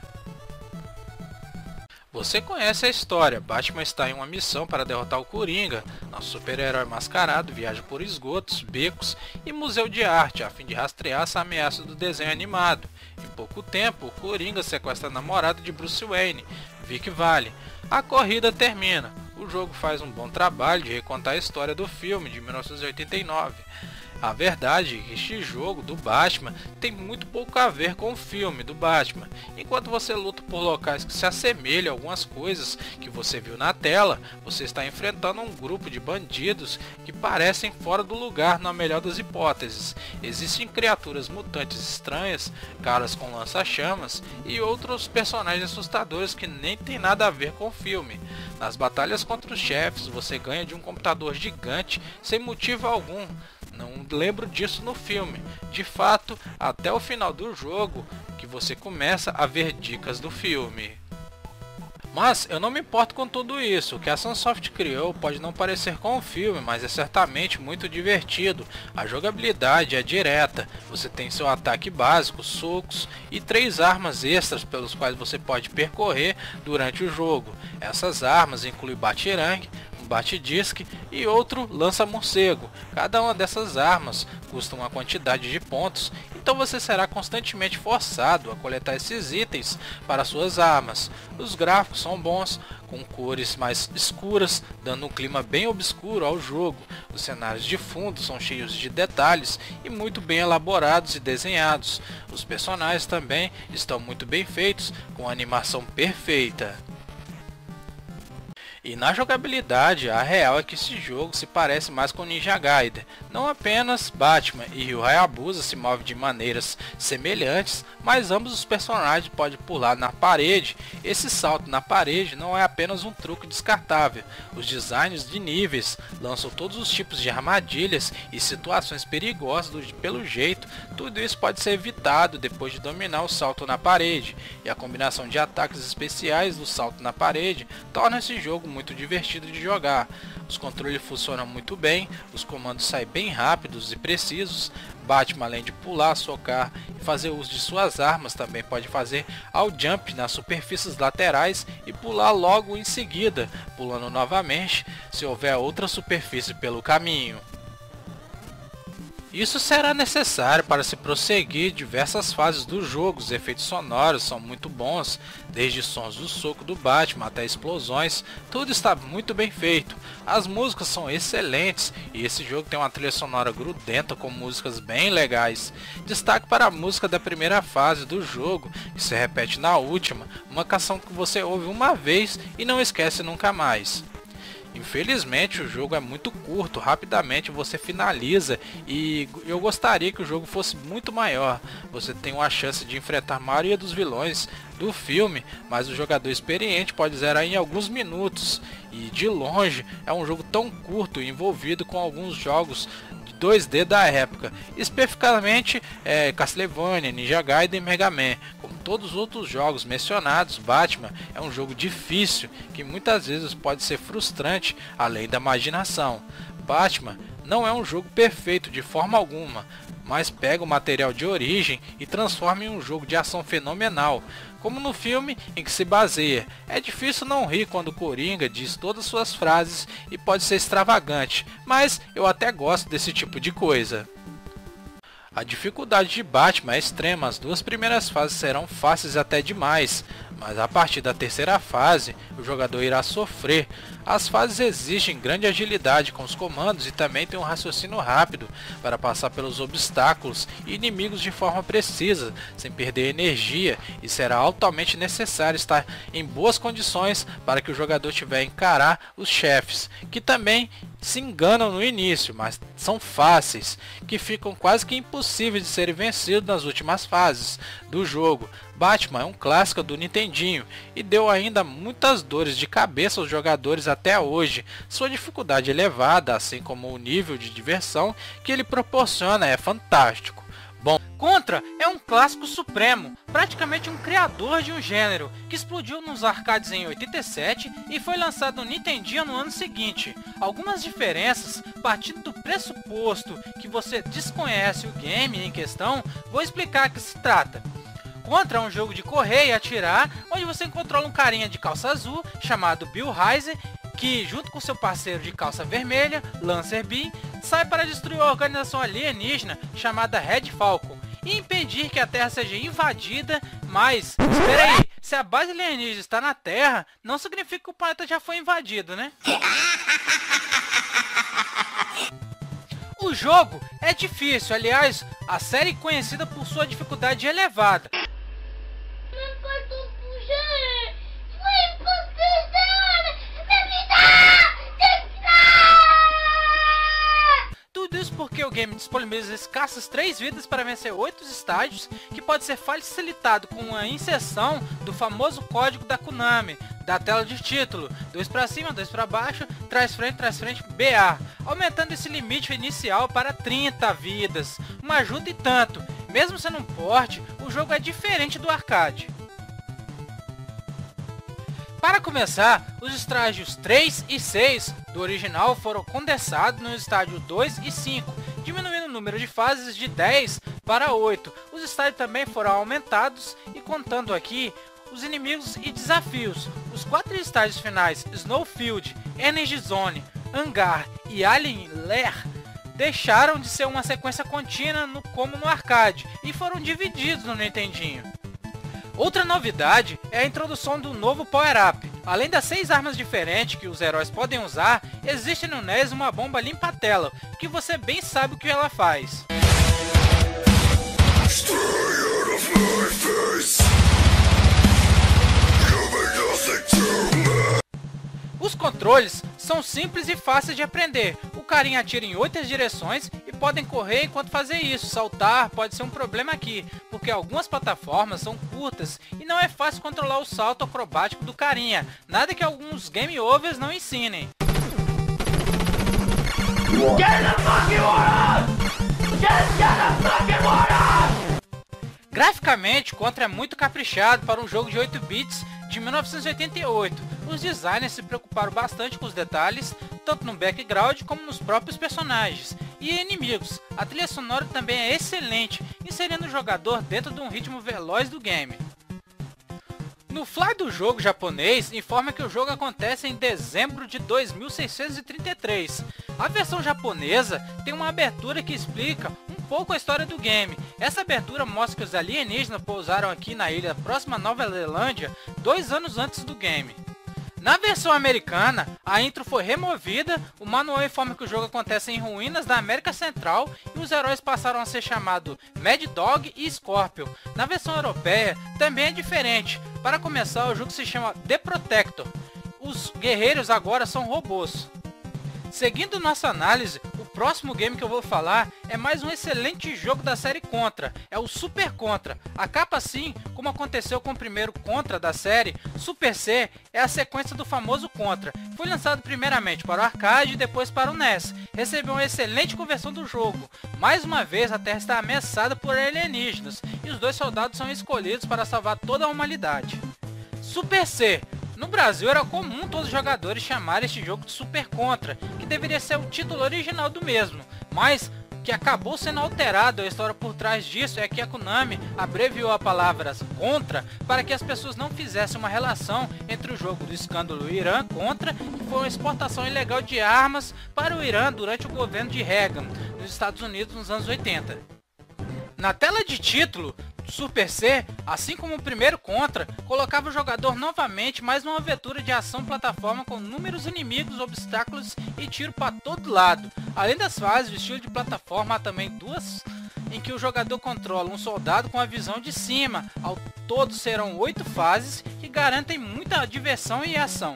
Você conhece a história. Batman está em uma missão para derrotar o Coringa. Nosso super-herói mascarado viaja por esgotos, becos e museu de arte a fim de rastrear essa ameaça do desenho animado. Em pouco tempo, o Coringa sequestra a namorada de Bruce Wayne, Vic Vale. A corrida termina. O jogo faz um bom trabalho de recontar a história do filme de 1989. A verdade é que este jogo do Batman tem muito pouco a ver com o filme do Batman. Enquanto você luta por locais que se assemelham a algumas coisas que você viu na tela, você está enfrentando um grupo de bandidos que parecem fora do lugar na melhor das hipóteses. Existem criaturas mutantes estranhas, caras com lança-chamas e outros personagens assustadores que nem tem nada a ver com o filme. Nas batalhas contra os chefes, você ganha de um computador gigante sem motivo algum. Não lembro disso no filme. De fato, até o final do jogo que você começa a ver dicas do filme. Mas eu não me importo com tudo isso. O que a Sunsoft criou pode não parecer com o filme, mas é certamente muito divertido. A jogabilidade é direta. Você tem seu ataque básico, socos e 3 armas extras pelos quais você pode percorrer durante o jogo. Essas armas incluem batirangue, um bate-disque e outro lança-morcego. Cada uma dessas armas custa uma quantidade de pontos, então você será constantemente forçado a coletar esses itens para suas armas. Os gráficos são bons, com cores mais escuras, dando um clima bem obscuro ao jogo. Os cenários de fundo são cheios de detalhes e muito bem elaborados e desenhados. Os personagens também estão muito bem feitos, com a animação perfeita. E na jogabilidade, a real é que esse jogo se parece mais com Ninja Gaiden. Não apenas Batman e Ryu Hayabusa se movem de maneiras semelhantes, mas ambos os personagens podem pular na parede. Esse salto na parede não é apenas um truque descartável. Os designs de níveis lançam todos os tipos de armadilhas e situações perigosas pelo jeito. Tudo isso pode ser evitado depois de dominar o salto na parede. E a combinação de ataques especiais do salto na parede torna esse jogo muito divertido de jogar. Os controles funcionam muito bem, os comandos saem bem rápidos e precisos. Batman, além de pular, socar e fazer uso de suas armas, também pode fazer all jump nas superfícies laterais e pular logo em seguida, pulando novamente se houver outra superfície pelo caminho. Isso será necessário para se prosseguir diversas fases do jogo. Os efeitos sonoros são muito bons, desde sons do soco do Batman até explosões, tudo está muito bem feito. As músicas são excelentes e esse jogo tem uma trilha sonora grudenta com músicas bem legais. Destaque para a música da primeira fase do jogo, que se repete na última, uma canção que você ouve uma vez e não esquece nunca mais. Infelizmente o jogo é muito curto, rapidamente você finaliza e eu gostaria que o jogo fosse muito maior. Você tem uma chance de enfrentar a maioria dos vilões do filme, mas o jogador experiente pode zerar em alguns minutos. E de longe é um jogo tão curto e envolvido com alguns jogos 2D da época, especificamente Castlevania, Ninja Gaiden e Mega Man. Como todos os outros jogos mencionados, Batman é um jogo difícil que muitas vezes pode ser frustrante além da imaginação. Batman não é um jogo perfeito de forma alguma, mas pega o material de origem e transforma em um jogo de ação fenomenal, como no filme em que se baseia. É difícil não rir quando o Coringa diz todas suas frases e pode ser extravagante, mas eu até gosto desse tipo de coisa. A dificuldade de Batman é extrema, as 2 primeiras fases serão fáceis até demais, mas a partir da terceira fase o jogador irá sofrer. As fases exigem grande agilidade com os comandos e também tem um raciocínio rápido para passar pelos obstáculos e inimigos de forma precisa, sem perder energia, e será altamente necessário estar em boas condições para que o jogador tiver encarar os chefes, que também se enganam no início, mas são fáceis, que ficam quase que impossíveis de serem vencidos nas últimas fases do jogo. Batman é um clássico do Nintendinho e deu ainda muitas dores de cabeça aos jogadores até hoje. Sua dificuldade elevada, assim como o nível de diversão que ele proporciona, é fantástico. Bom, Contra é um clássico supremo, praticamente um criador de um gênero, que explodiu nos arcades em 87 e foi lançado no Nintendinho no ano seguinte. Algumas diferenças, partindo do pressuposto que você desconhece o game em questão, vou explicar o que se trata. Contra é um jogo de correr e atirar, onde você controla um carinha de calça azul, chamado Bill Riser, que junto com seu parceiro de calça vermelha, Lancer Bean, sai para destruir a organização alienígena chamada Red Falcon e impedir que a Terra seja invadida, mas, espera aí, se a base alienígena está na Terra, não significa que o planeta já foi invadido, né? O jogo é difícil, aliás, a série é conhecida por sua dificuldade elevada. Tudo isso porque o game disponibiliza escassas 3 vidas para vencer 8 estágios, que pode ser facilitado com a inserção do famoso código da Konami, da tela de título, 2 para cima, 2 para baixo, trás frente, BA, aumentando esse limite inicial para 30 vidas, uma ajuda e tanto. Mesmo sendo um port, o jogo é diferente do arcade. Para começar, os estágios 3 e 6 do original foram condensados no estádio 2 e 5, diminuindo o número de fases de 10 para 8. Os estádios também foram aumentados e contando aqui os inimigos e desafios. Os 4 estádios finais, Snowfield, Energy Zone, Hangar e Alien Lair, deixaram de ser uma sequência contínua como no arcade e foram divididos no Nintendinho. Outra novidade é a introdução do novo Power Up. Além das 6 armas diferentes que os heróis podem usar, existe no NES uma bomba limpa-tela, que você bem sabe o que ela faz. Os controles são simples e fáceis de aprender. O carinha atira em 8 direções e podem correr enquanto fazer isso. Saltar pode ser um problema aqui, porque algumas plataformas são curtas e não é fácil controlar o salto acrobático do carinha. Nada que alguns game overs não ensinem. Graficamente, Contra é muito caprichado para um jogo de 8 bits de 1988. Os designers se preocuparam bastante com os detalhes, tanto no background como nos próprios personagens e inimigos. A trilha sonora também é excelente, inserindo o jogador dentro de um ritmo veloz do game. No fly do jogo japonês, informa que o jogo acontece em dezembro de 2633. A versão japonesa tem uma abertura que explica um pouco a história do game. Essa abertura mostra que os alienígenas pousaram aqui na ilha próxima a Nova Zelândia 2 anos antes do game. Na versão americana, a intro foi removida, o manual informa que o jogo acontece em ruínas da América Central e os heróis passaram a ser chamados Mad Dog e Scorpion. Na versão europeia, também é diferente. Para começar, o jogo se chama The Protector. Os guerreiros agora são robôs. Seguindo nossa análise, o próximo game que eu vou falar é mais um excelente jogo da série Contra, é o Super Contra. A capa, assim como aconteceu com o primeiro Contra da série, Super C é a sequência do famoso Contra. Foi lançado primeiramente para o arcade e depois para o NES. Recebeu uma excelente conversão do jogo. Mais uma vez a Terra está ameaçada por alienígenas e os 2 soldados são escolhidos para salvar toda a humanidade. Super C. No Brasil era comum todos os jogadores chamarem este jogo de Super Contra, que deveria ser o título original do mesmo, mas que acabou sendo alterado. A história por trás disso é que a Konami abreviou a palavra Contra para que as pessoas não fizessem uma relação entre o jogo do escândalo Irã Contra, que foi uma exportação ilegal de armas para o Irã durante o governo de Reagan, nos Estados Unidos nos anos 80. Na tela de título, Super C, assim como o primeiro Contra, colocava o jogador novamente mais uma aventura de ação plataforma com inúmeros inimigos, obstáculos e tiro para todo lado. Além das fases de estilo de plataforma, há também 2 em que o jogador controla um soldado com a visão de cima. Ao todo serão 8 fases que garantem muita diversão e ação.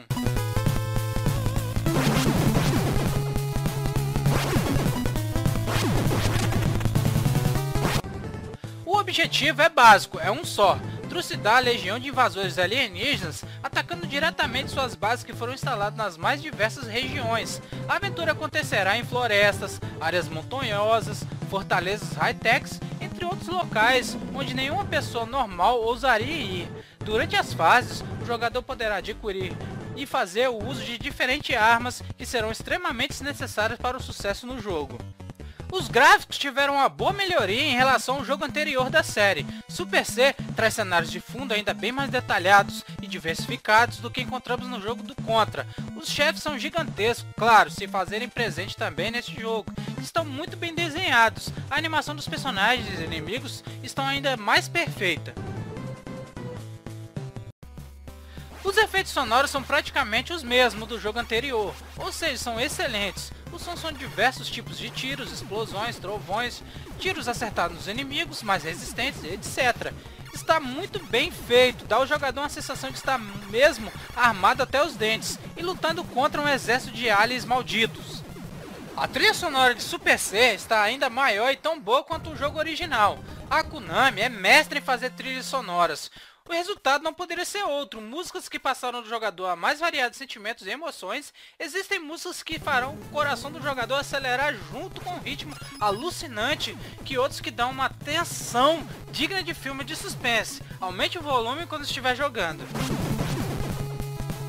O objetivo é básico, é um só: trucidar a legião de invasores alienígenas, atacando diretamente suas bases que foram instaladas nas mais diversas regiões. A aventura acontecerá em florestas, áreas montanhosas, fortalezas high-techs, entre outros locais onde nenhuma pessoa normal ousaria ir. Durante as fases, o jogador poderá adquirir e fazer o uso de diferentes armas que serão extremamente necessárias para o sucesso no jogo. Os gráficos tiveram uma boa melhoria em relação ao jogo anterior da série. Super C traz cenários de fundo ainda bem mais detalhados e diversificados do que encontramos no jogo do Contra. Os chefes são gigantescos, claro, se fazerem presente também neste jogo. Estão muito bem desenhados, a animação dos personagens e inimigos estão ainda mais perfeita. Os efeitos sonoros são praticamente os mesmos do jogo anterior, ou seja, são excelentes. Os sons são diversos tipos de tiros, explosões, trovões, tiros acertados nos inimigos, mais resistentes, etc. Está muito bem feito, dá ao jogador uma sensação de estar mesmo armado até os dentes e lutando contra um exército de aliens malditos. A trilha sonora de Super C está ainda maior e tão boa quanto o jogo original. A Konami é mestre em fazer trilhas sonoras. O resultado não poderia ser outro: músicas que passaram do jogador a mais variados sentimentos e emoções. Existem músicas que farão o coração do jogador acelerar junto com um ritmo alucinante, que outros que dão uma tensão digna de filme de suspense. Aumente o volume quando estiver jogando.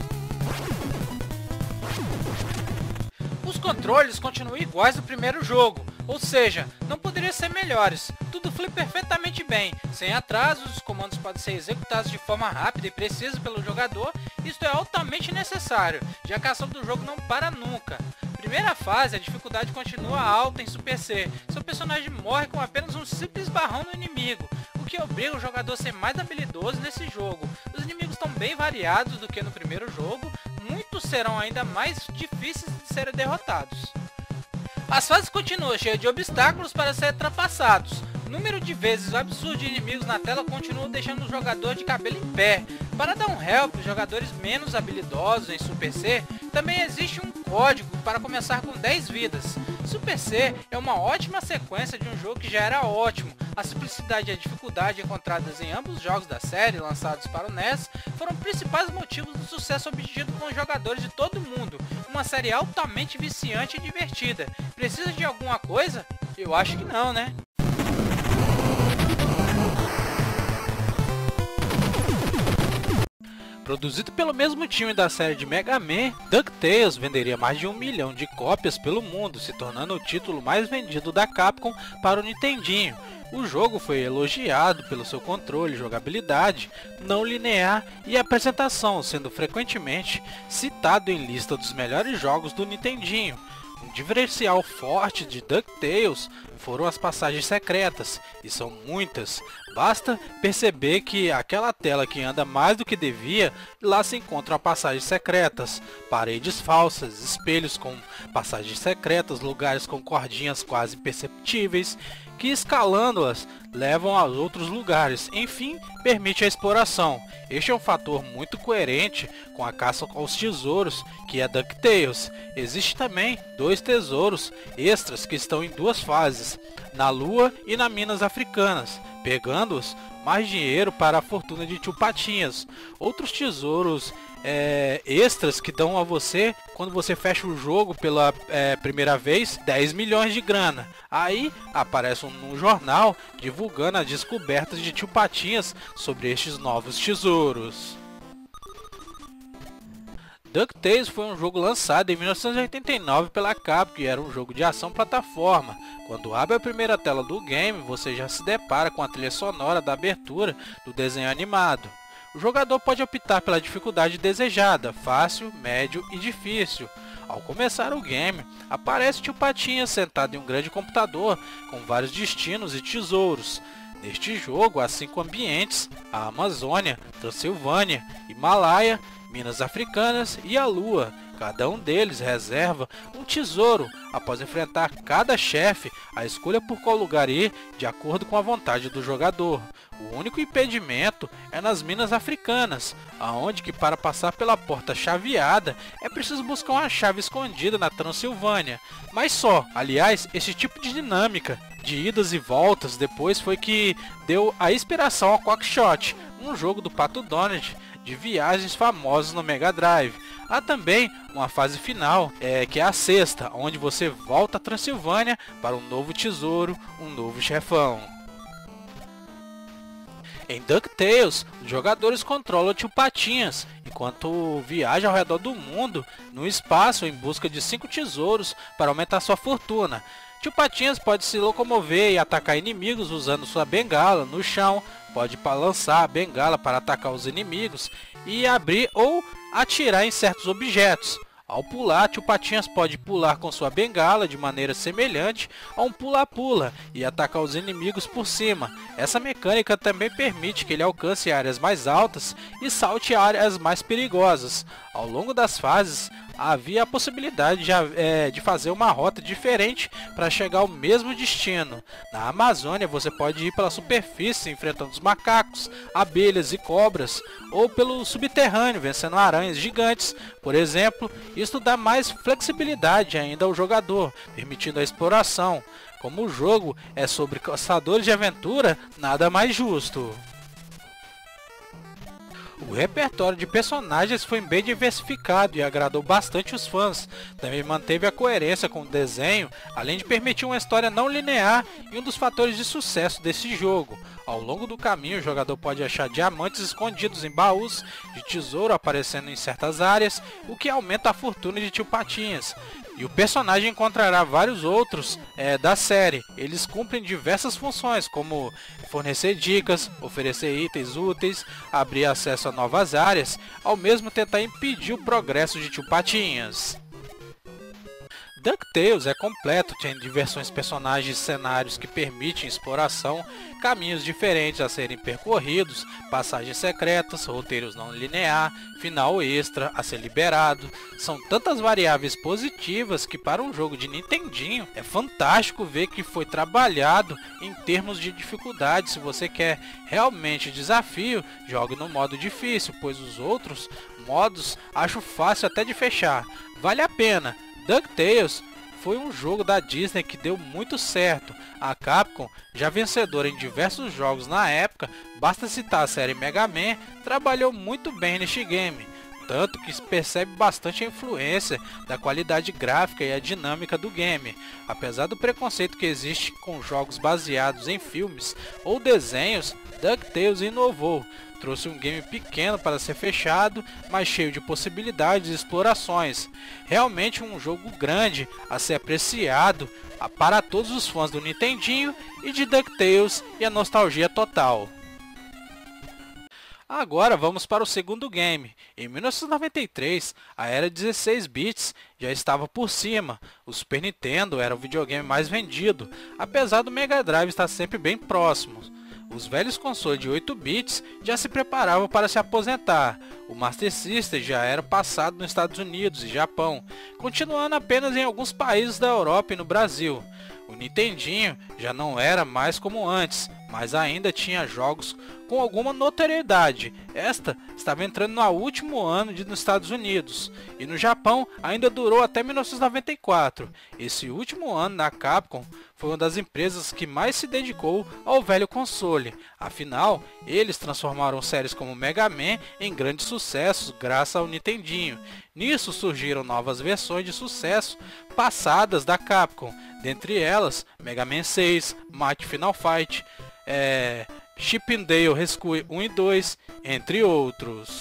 controles continuam iguais do primeiro jogo, ou seja, não poderiam ser melhores. Tudo flui perfeitamente bem, sem atrasos, os comandos podem ser executados de forma rápida e precisa pelo jogador, isto é altamente necessário, já que a ação do jogo não para nunca. Primeira fase, a dificuldade continua alta em Super C, seu personagem morre com apenas um simples barrão no inimigo, o que obriga o jogador a ser mais habilidoso nesse jogo. Os inimigos estão bem variados do que no primeiro jogo, muitos serão ainda mais difíceis de serem derrotados. As fases continuam cheias de obstáculos para serem ultrapassados. O número de vezes absurdo de inimigos na tela continua deixando o jogador de cabelo em pé. Para dar um help aos jogadores menos habilidosos em Super C, também existe um código para começar com 10 vidas. Super C é uma ótima sequência de um jogo que já era ótimo. A simplicidade e a dificuldade encontradas em ambos os jogos da série lançados para o NES foram principais motivos do sucesso obtido com os jogadores de todo mundo. Uma série altamente viciante e divertida. Precisa de alguma coisa? Eu acho que não, né? Produzido pelo mesmo time da série de Mega Man, DuckTales venderia mais de 1 milhão de cópias pelo mundo, se tornando o título mais vendido da Capcom para o Nintendinho. O jogo foi elogiado pelo seu controle, jogabilidade, não linear e apresentação, sendo frequentemente citado em lista dos melhores jogos do Nintendinho. Um diferencial forte de DuckTales foram as passagens secretas, e são muitas. Basta perceber que aquela tela que anda mais do que devia, lá se encontram passagens secretas, paredes falsas, espelhos com passagens secretas, lugares com cordinhas quase perceptíveis, que escalando-as levam a outros lugares, enfim, permite a exploração. Este é um fator muito coerente com a caça aos tesouros, que é DuckTales. Existe também 2 tesouros extras que estão em 2 fases, na Lua e nas Minas Africanas. Pegando-os, mais dinheiro para a fortuna de Tio Patinhas. Outros tesouros extras que dão a você, quando você fecha o jogo pela primeira vez, 10 milhões de grana. Aí aparece um jornal divulgando as descobertas de Tio Patinhas sobre estes novos tesouros. DuckTales foi um jogo lançado em 1989 pela Capcom e era um jogo de ação plataforma. Quando abre a primeira tela do game, você já se depara com a trilha sonora da abertura do desenho animado. O jogador pode optar pela dificuldade desejada, fácil, médio e difícil. Ao começar o game, aparece Tio Patinhas sentado em um grande computador com vários destinos e tesouros. Neste jogo há 5 ambientes: a Amazônia, Transilvânia, Himalaia, Minas Africanas e a Lua. Cada um deles reserva um tesouro. Após enfrentar cada chefe, a escolha por qual lugar ir de acordo com a vontade do jogador. O único impedimento é nas Minas Africanas, aonde que para passar pela porta chaveada é preciso buscar uma chave escondida na Transilvânia. Mas só, aliás, esse tipo de dinâmica de idas e voltas depois foi que deu a inspiração ao Quackshot, um jogo do Pato Donald de viagens famosos no Mega Drive. Há também uma fase final, que é a 6ª, onde você volta à Transilvânia para um novo tesouro, um novo chefão. Em DuckTales, os jogadores controlam o Tio Patinhas, enquanto viaja ao redor do mundo, no espaço, em busca de 5 tesouros para aumentar sua fortuna. Tio Patinhas pode se locomover e atacar inimigos usando sua bengala no chão, pode lançar a bengala para atacar os inimigos e abrir ou atirar em certos objetos. Ao pular, Tio Patinhas pode pular com sua bengala de maneira semelhante a um pula-pula e atacar os inimigos por cima. Essa mecânica também permite que ele alcance áreas mais altas e salte áreas mais perigosas. Ao longo das fases, havia a possibilidade de fazer uma rota diferente para chegar ao mesmo destino. Na Amazônia, você pode ir pela superfície enfrentando os macacos, abelhas e cobras, ou pelo subterrâneo vencendo aranhas gigantes, por exemplo. Isso dá mais flexibilidade ainda ao jogador, permitindo a exploração. Como o jogo é sobre caçadores de aventura, nada mais justo. O repertório de personagens foi bem diversificado e agradou bastante os fãs. Também manteve a coerência com o desenho, além de permitir uma história não linear e um dos fatores de sucesso desse jogo. Ao longo do caminho, o jogador pode achar diamantes escondidos em baús de tesouro aparecendo em certas áreas, o que aumenta a fortuna de Tio Patinhas. E o personagem encontrará vários outros da série. Eles cumprem diversas funções, como fornecer dicas, oferecer itens úteis, abrir acesso a novas áreas, ao mesmo tentar impedir o progresso de Tio Patinhas. DuckTales é completo, tem diversões, personagens e cenários que permitem exploração, caminhos diferentes a serem percorridos, passagens secretas, roteiros não linear, final extra a ser liberado. São tantas variáveis positivas que para um jogo de Nintendinho é fantástico ver que foi trabalhado em termos de dificuldade. Se você quer realmente desafio, jogue no modo difícil, pois os outros modos acho fácil até de fechar. Vale a pena. DuckTales foi um jogo da Disney que deu muito certo. A Capcom, já vencedora em diversos jogos na época, basta citar a série Mega Man, trabalhou muito bem neste game. Tanto que se percebe bastante a influência da qualidade gráfica e a dinâmica do game. Apesar do preconceito que existe com jogos baseados em filmes ou desenhos, DuckTales inovou. Trouxe um game pequeno para ser fechado, mas cheio de possibilidades e explorações. Realmente um jogo grande a ser apreciado para todos os fãs do Nintendinho e de DuckTales e a nostalgia total. Agora vamos para o segundo game. Em 1993, a era 16 bits já estava por cima. O Super Nintendo era o videogame mais vendido, apesar do Mega Drive estar sempre bem próximo. Os velhos consoles de 8 bits já se preparavam para se aposentar. O Master System já era passado nos Estados Unidos e Japão, continuando apenas em alguns países da Europa e no Brasil. O Nintendinho já não era mais como antes, mas ainda tinha jogos com alguma notoriedade. Esta estava entrando no último ano nos Estados Unidos, e no Japão ainda durou até 1994. Esse último ano na Capcom foi uma das empresas que mais se dedicou ao velho console. Afinal, eles transformaram séries como Mega Man em grandes sucessos graças ao Nintendinho. Nisso surgiram novas versões de sucesso passadas da Capcom, dentre elas Mega Man 6, Mighty Final Fight, Chip 'n Dale Rescue 1 e 2, entre outros.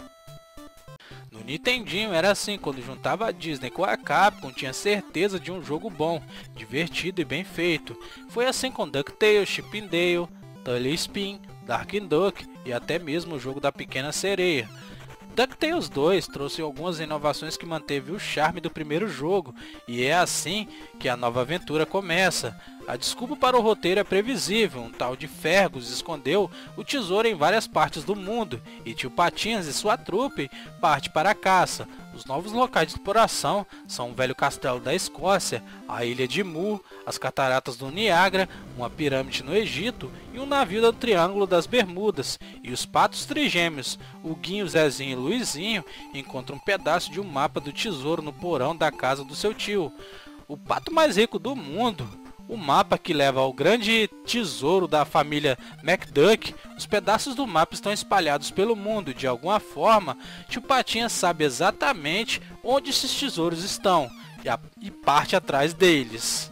No Nintendinho era assim, quando juntava a Disney com a Capcom, tinha certeza de um jogo bom, divertido e bem feito. Foi assim com DuckTales, Chip 'n Dale, Tailspin, Darkwing Duck e até mesmo o jogo da Pequena Sereia. DuckTales 2 trouxe algumas inovações que manteve o charme do primeiro jogo, e é assim que a nova aventura começa. A desculpa para o roteiro é previsível, um tal de Fergus escondeu o tesouro em várias partes do mundo, e Tio Patinhas e sua trupe parte para a caça. Os novos locais de exploração são o velho castelo da Escócia, a ilha de Mu, as cataratas do Niágara, uma pirâmide no Egito e um navio do Triângulo das Bermudas. E os patos trigêmeos, o Guinho, Zezinho e Luizinho, encontram um pedaço de um mapa do tesouro no porão da casa do seu tio. O pato mais rico do mundo, o mapa que leva ao grande tesouro da família McDuck. Os pedaços do mapa estão espalhados pelo mundo. De alguma forma, Tio Patinhas sabe exatamente onde esses tesouros estão e parte atrás deles.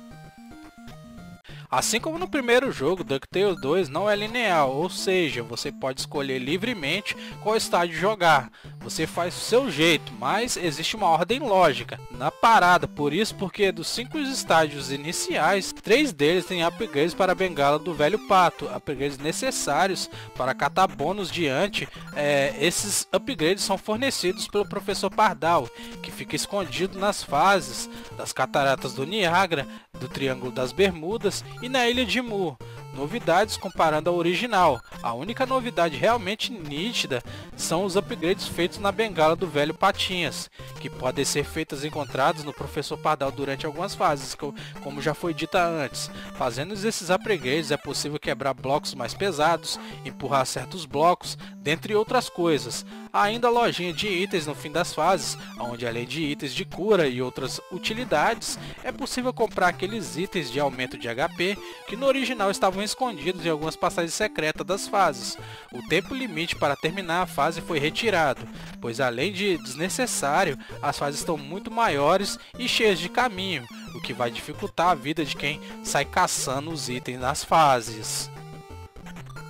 Assim como no primeiro jogo, DuckTales 2 não é linear, ou seja, você pode escolher livremente qual estágio jogar. Você faz o seu jeito, mas existe uma ordem lógica na parada, porque dos 5 estágios iniciais, 3 deles têm upgrades para a bengala do velho pato, upgrades necessários para catar bônus diante. Esses upgrades são fornecidos pelo Professor Pardal, que fica escondido nas fases das cataratas do Niágara, do Triângulo das Bermudas e na ilha de Mu. Novidades comparando ao original. A única novidade realmente nítida são os upgrades feitos na bengala do velho Patinhas, que podem ser feitas encontrados no Professor Pardal durante algumas fases, como já foi dita antes. Fazendo esses upgrades é possível quebrar blocos mais pesados, empurrar certos blocos, dentre outras coisas. Há ainda a lojinha de itens no fim das fases, onde além de itens de cura e outras utilidades, é possível comprar aqueles itens de aumento de HP que no original estavam escondidos em algumas passagens secretas das fases. O tempo limite para terminar a fase foi retirado, pois além de desnecessário, as fases estão muito maiores e cheias de caminho, o que vai dificultar a vida de quem sai caçando os itens nas fases.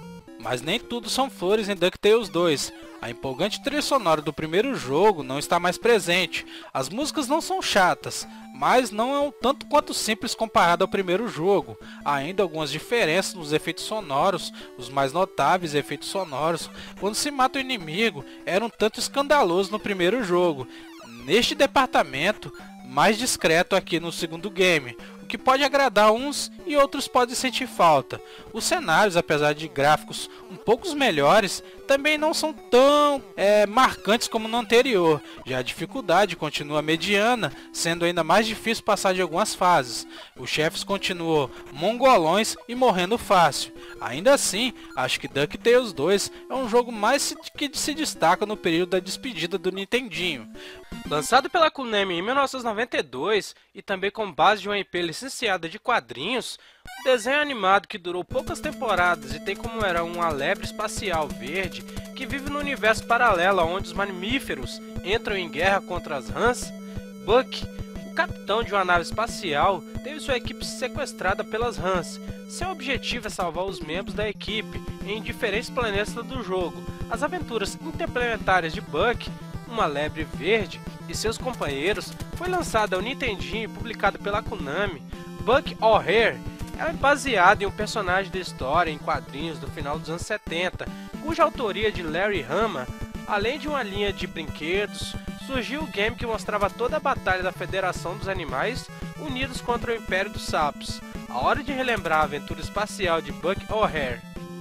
Mas nem tudo são flores em DuckTales 2. A empolgante trilha sonora do primeiro jogo não está mais presente. As músicas não são chatas, mas não é um tanto quanto simples comparado ao primeiro jogo. Há ainda algumas diferenças nos efeitos sonoros. Os mais notáveis efeitos sonoros, quando se mata o inimigo, eram um tanto escandaloso no primeiro jogo. Neste departamento, mais discreto aqui no segundo game, o que pode agradar uns e outros podem sentir falta. Os cenários, apesar de gráficos um pouco melhores, também não são tão marcantes como no anterior. Já a dificuldade continua mediana, sendo ainda mais difícil passar de algumas fases. Os chefes continuam mongolões e morrendo fácil. Ainda assim, acho que DuckTales 2 é um jogo mais que se destaca no período da despedida do Nintendinho. Lançado pela Konami em 1992 e também com base de uma IP licenciada de quadrinhos, o desenho animado que durou poucas temporadas e tem como herói uma lebre espacial verde que vive no universo paralelo onde os mamíferos entram em guerra contra as rãs, Buck, o capitão de uma nave espacial, teve sua equipe sequestrada pelas rãs. Seu objetivo é salvar os membros da equipe em diferentes planetas do jogo. As aventuras interplanetares de Buck, uma lebre verde, e seus companheiros foi lançada ao Nintendinho e publicada pela Konami. Buck O'Hare é baseado em um personagem da história em quadrinhos do final dos anos 70, cuja autoria é de Larry Hama. Além de uma linha de brinquedos, surgiu o game que mostrava toda a batalha da Federação dos Animais unidos contra o Império dos Sapos. A hora de relembrar a aventura espacial de Buck O'Hare.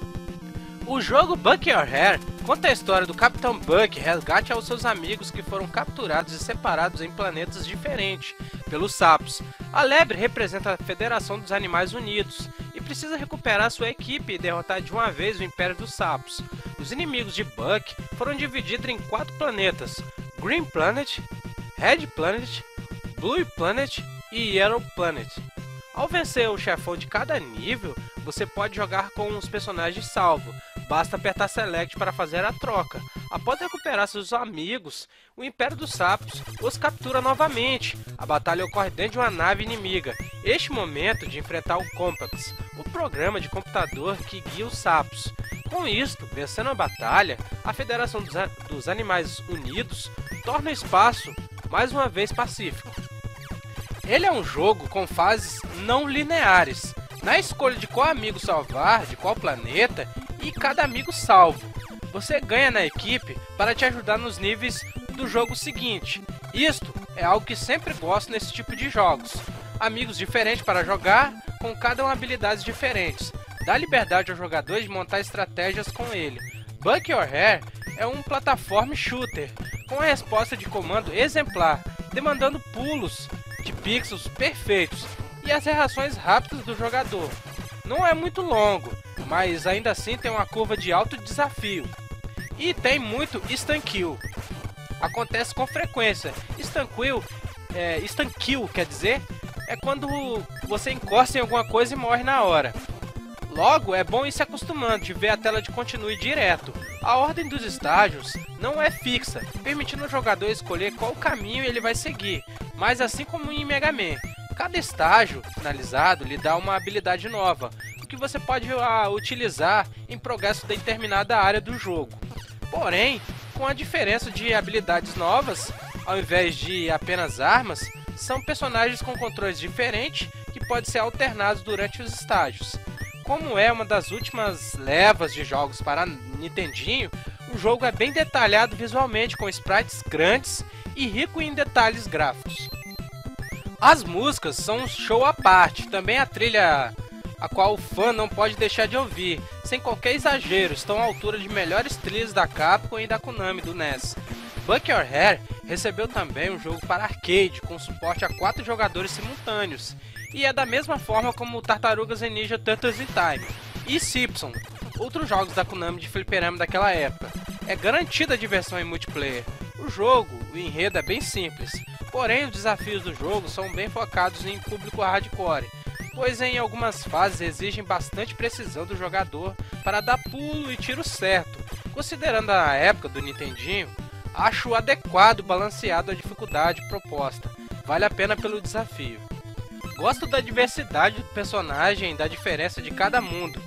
O jogo Buck O'Hare conta a história do Capitão Buck resgate aos seus amigos que foram capturados e separados em planetas diferentes pelos sapos. A lebre representa a Federação dos Animais Unidos e precisa recuperar sua equipe e derrotar de uma vez o Império dos Sapos. Os inimigos de Buck foram divididos em 4 planetas: Green Planet, Red Planet, Blue Planet e Yellow Planet. Ao vencer o chefão de cada nível, você pode jogar com os personagens salvos. Basta apertar Select para fazer a troca. Após recuperar seus amigos, o Império dos Sapos os captura novamente. A batalha ocorre dentro de uma nave inimiga. Este momento de enfrentar o Compax, o programa de computador que guia os sapos. Com isto, vencendo a batalha, a Federação dos Animais Unidos torna o espaço mais uma vez pacífico. Ele é um jogo com fases não lineares. Na escolha de qual amigo salvar, de qual planeta, e cada amigo salvo, você ganha na equipe para te ajudar nos níveis do jogo seguinte. Isto é algo que sempre gosto nesse tipo de jogos. Amigos diferentes para jogar, com cada uma habilidades diferentes. Dá liberdade ao jogador de montar estratégias com ele. Buck O'Hare é um plataforma shooter, com a resposta de comando exemplar, demandando pulos de pixels perfeitos e as reações rápidas do jogador. Não é muito longo, mas ainda assim tem uma curva de alto desafio. E tem muito Instant Kill. Acontece com frequência. Instant Kill quer dizer, é quando você encosta em alguma coisa e morre na hora. Logo, é bom ir se acostumando de ver a tela de continue direto. A ordem dos estágios não é fixa, permitindo o jogador escolher qual caminho ele vai seguir, mas assim como em Mega Man, cada estágio finalizado lhe dá uma habilidade nova, o que você pode utilizar em progresso de determinada área do jogo. Porém, com a diferença de habilidades novas, ao invés de apenas armas, são personagens com controles diferentes que podem ser alternados durante os estágios. Como é uma das últimas levas de jogos para Nintendinho, o jogo é bem detalhado visualmente, com sprites grandes e rico em detalhes gráficos. As músicas são um show à parte, também a trilha a qual o fã não pode deixar de ouvir, sem qualquer exagero, estão à altura de melhores trilhas da Capcom e da Konami do NES. Buck O'Hare recebeu também um jogo para arcade, com suporte a 4 jogadores simultâneos, e é da mesma forma como Tartarugas Ninja Turtles in Time e Simpson, outros jogos da Konami de fliperama daquela época. É garantida a diversão em multiplayer. O enredo é bem simples, porém os desafios do jogo são bem focados em público hardcore, pois em algumas fases exigem bastante precisão do jogador para dar pulo e tiro certo. Considerando a época do Nintendinho, acho adequado balanceado a dificuldade proposta, vale a pena pelo desafio. Gosto da diversidade do personagem e da diferença de cada mundo,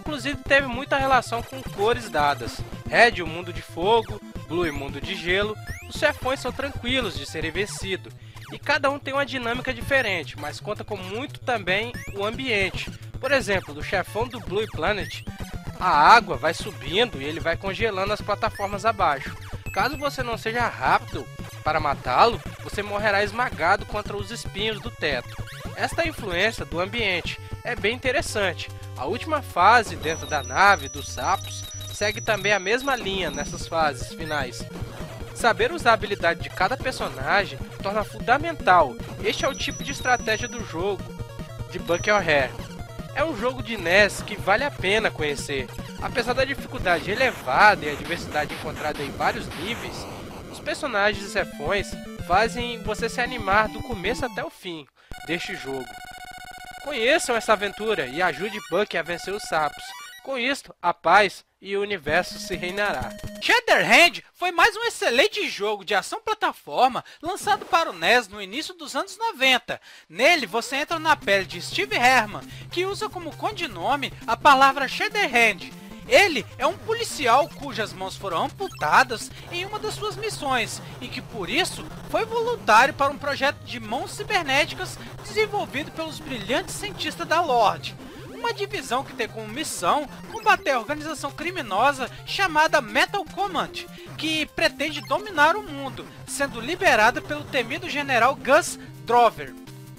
inclusive teve muita relação com cores dadas. Red, o mundo de fogo, Blue, o mundo de gelo. Os chefões são tranquilos de serem vencidos, e cada um tem uma dinâmica diferente, mas conta com muito também o ambiente. Por exemplo, do chefão do Blue Planet, a água vai subindo e ele vai congelando as plataformas abaixo. Caso você não seja rápido para matá-lo, você morrerá esmagado contra os espinhos do teto. Esta influência do ambiente é bem interessante. A última fase dentro da nave dos sapos segue também a mesma linha nessas fases finais. Saber usar a habilidade de cada personagem torna fundamental. Este é o tipo de estratégia do jogo de Buckethead. É um jogo de NES que vale a pena conhecer. Apesar da dificuldade elevada e a diversidade encontrada em vários níveis, os personagens e chefões fazem você se animar do começo até o fim deste jogo. Conheçam essa aventura e ajude Buck a vencer os sapos. Com isto, a paz e o universo se reinará. Shatterhand foi mais um excelente jogo de ação-plataforma lançado para o NES no início dos anos 90. Nele, você entra na pele de Steve Herman, que usa como codinome a palavra Shatterhand. Ele é um policial cujas mãos foram amputadas em uma das suas missões e que, por isso, foi voluntário para um projeto de mãos cibernéticas desenvolvido pelos brilhantes cientistas da Lorde. Uma divisão que tem como missão combater a organização criminosa chamada Metal Command, que pretende dominar o mundo, sendo liberada pelo temido general Gus Drover.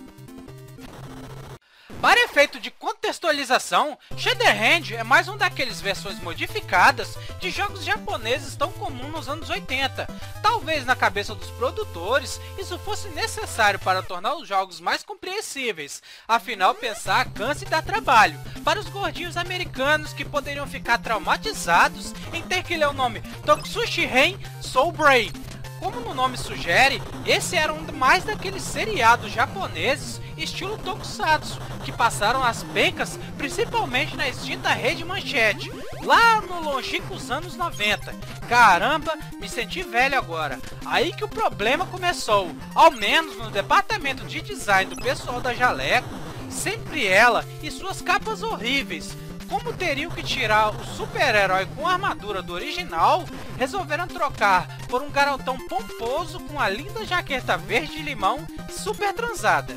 Para efeito de contextualização, Shatterhand é mais um daqueles versões modificadas de jogos japoneses tão comum nos anos 80. Talvez na cabeça dos produtores isso fosse necessário para tornar os jogos mais compreensíveis. Afinal, pensar cansa e dá trabalho para os gordinhos americanos que poderiam ficar traumatizados em ter que ler o nome Totsushi Ren Soul Brain. Como o nome sugere, esse era um mais daqueles seriados japoneses estilo Tokusatsu, que passaram as pencas principalmente na extinta Rede Manchete, lá no longínquos anos 90. Caramba, me senti velho agora. Aí que o problema começou, ao menos no departamento de design do pessoal da Jaleco, sempre ela e suas capas horríveis. Como teriam que tirar o super-herói com a armadura do original, resolveram trocar por um garotão pomposo com a linda jaqueta verde-limão super transada.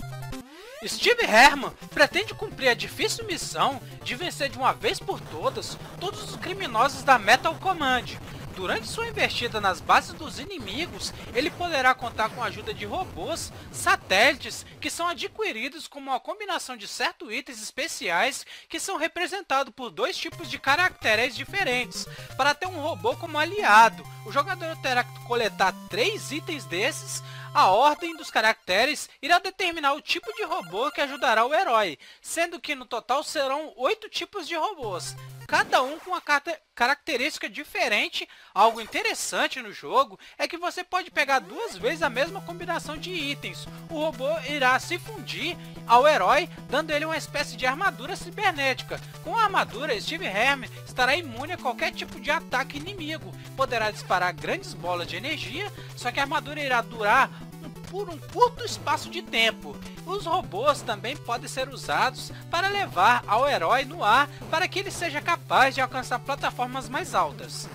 Steve Herman pretende cumprir a difícil missão de vencer de uma vez por todos os criminosos da Metal Command. Durante sua investida nas bases dos inimigos, ele poderá contar com a ajuda de robôs, satélites, que são adquiridos como uma combinação de certos itens especiais que são representados por dois tipos de caracteres diferentes. Para ter um robô como aliado, o jogador terá que coletar 3 itens desses. A ordem dos caracteres irá determinar o tipo de robô que ajudará o herói, sendo que no total serão 8 tipos de robôs, cada um com uma característica diferente. Algo interessante no jogo é que você pode pegar 2 vezes a mesma combinação de itens. O robô irá se fundir ao herói, dando ele uma espécie de armadura cibernética. Com a armadura, Steve Herman estará imune a qualquer tipo de ataque inimigo. Poderá disparar grandes bolas de energia, só que a armadura irá durar por um curto espaço de tempo. Os robôs também podem ser usados para levar ao herói no ar para que ele seja capaz de alcançar plataformas mais altas.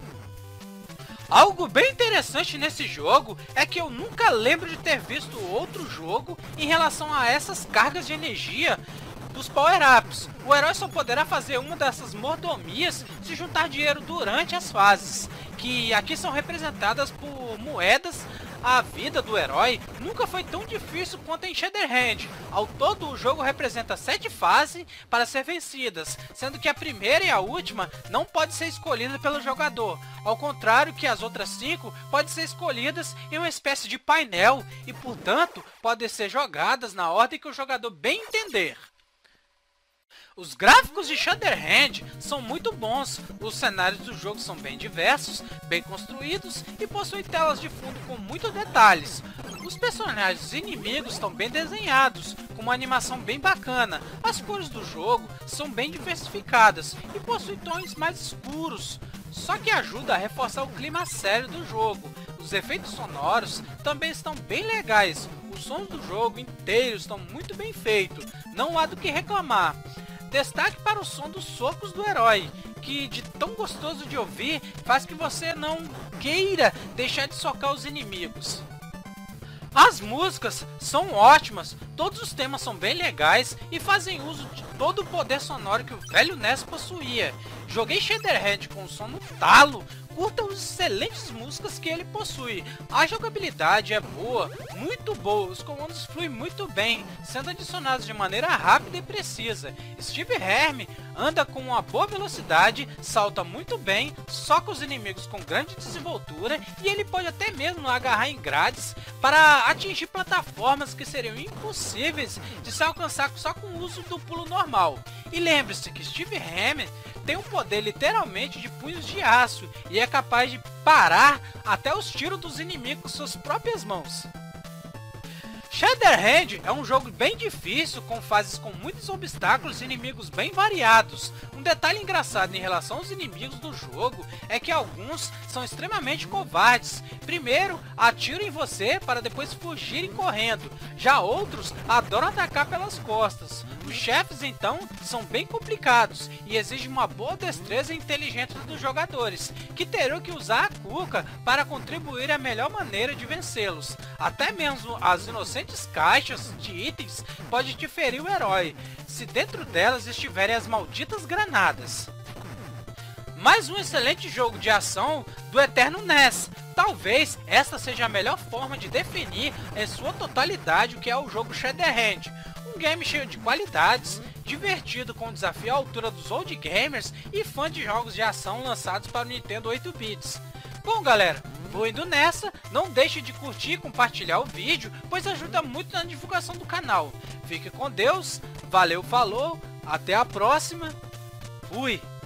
Algo bem interessante nesse jogo é que eu nunca lembro de ter visto outro jogo em relação a essas cargas de energia dos power-ups. O herói só poderá fazer uma dessas mordomias se juntar dinheiro durante as fases, que aqui são representadas por moedas. A vida do herói nunca foi tão difícil quanto em Shatterhand. Ao todo, o jogo representa 7 fases para ser vencidas, sendo que a primeira e a última não pode ser escolhida pelo jogador, ao contrário que as outras 5 podem ser escolhidas em uma espécie de painel e, portanto, podem ser jogadas na ordem que o jogador bem entender. Os gráficos de Shatterhand são muito bons, os cenários do jogo são bem diversos, bem construídos e possuem telas de fundo com muitos detalhes. Os personagens inimigos estão bem desenhados, com uma animação bem bacana. As cores do jogo são bem diversificadas e possuem tons mais escuros, só que ajuda a reforçar o clima sério do jogo. Os efeitos sonoros também estão bem legais, os sons do jogo inteiro estão muito bem feitos, não há do que reclamar. destaque para o som dos socos do herói, que de tão gostoso de ouvir faz que você não queira deixar de socar os inimigos. As músicas são ótimas, todos os temas são bem legais e fazem uso de todo o poder sonoro que o velho NES possuía. Joguei Shatterhand com o som no talo, curta as excelentes músicas que ele possui. A jogabilidade é boa, muito boa, os comandos fluem muito bem, sendo adicionados de maneira rápida e precisa. Steve Herm anda com uma boa velocidade, salta muito bem, soca os inimigos com grande desenvoltura e ele pode até mesmo agarrar em grades para atingir plataformas que seriam impossíveis de se alcançar só com o uso do pulo normal. E lembre-se que Steve Herm tem um poder literalmente de punhos de aço e é capaz de parar até os tiros dos inimigos com suas próprias mãos. Shatterhand é um jogo bem difícil, com fases com muitos obstáculos e inimigos bem variados. Um detalhe engraçado em relação aos inimigos do jogo é que alguns são extremamente covardes. Primeiro, atiram em você para depois fugirem correndo. Já outros adoram atacar pelas costas. Os chefes, então, são bem complicados e exigem uma boa destreza e inteligência dos jogadores, que terão que usar a cuca para contribuir à melhor maneira de vencê-los. Até mesmo as inocentes caixas de itens podem te ferir o herói, se dentro delas estiverem as malditas granadas. Mais um excelente jogo de ação do eterno NES. Talvez esta seja a melhor forma de definir em sua totalidade o que é o jogo Shatterhand. Um game cheio de qualidades, divertido com desafio à altura dos old gamers e fã de jogos de ação lançados para o Nintendo 8 bits. Bom galera, vou indo nessa, não deixe de curtir e compartilhar o vídeo, pois ajuda muito na divulgação do canal. Fique com Deus, valeu, falou, até a próxima, fui!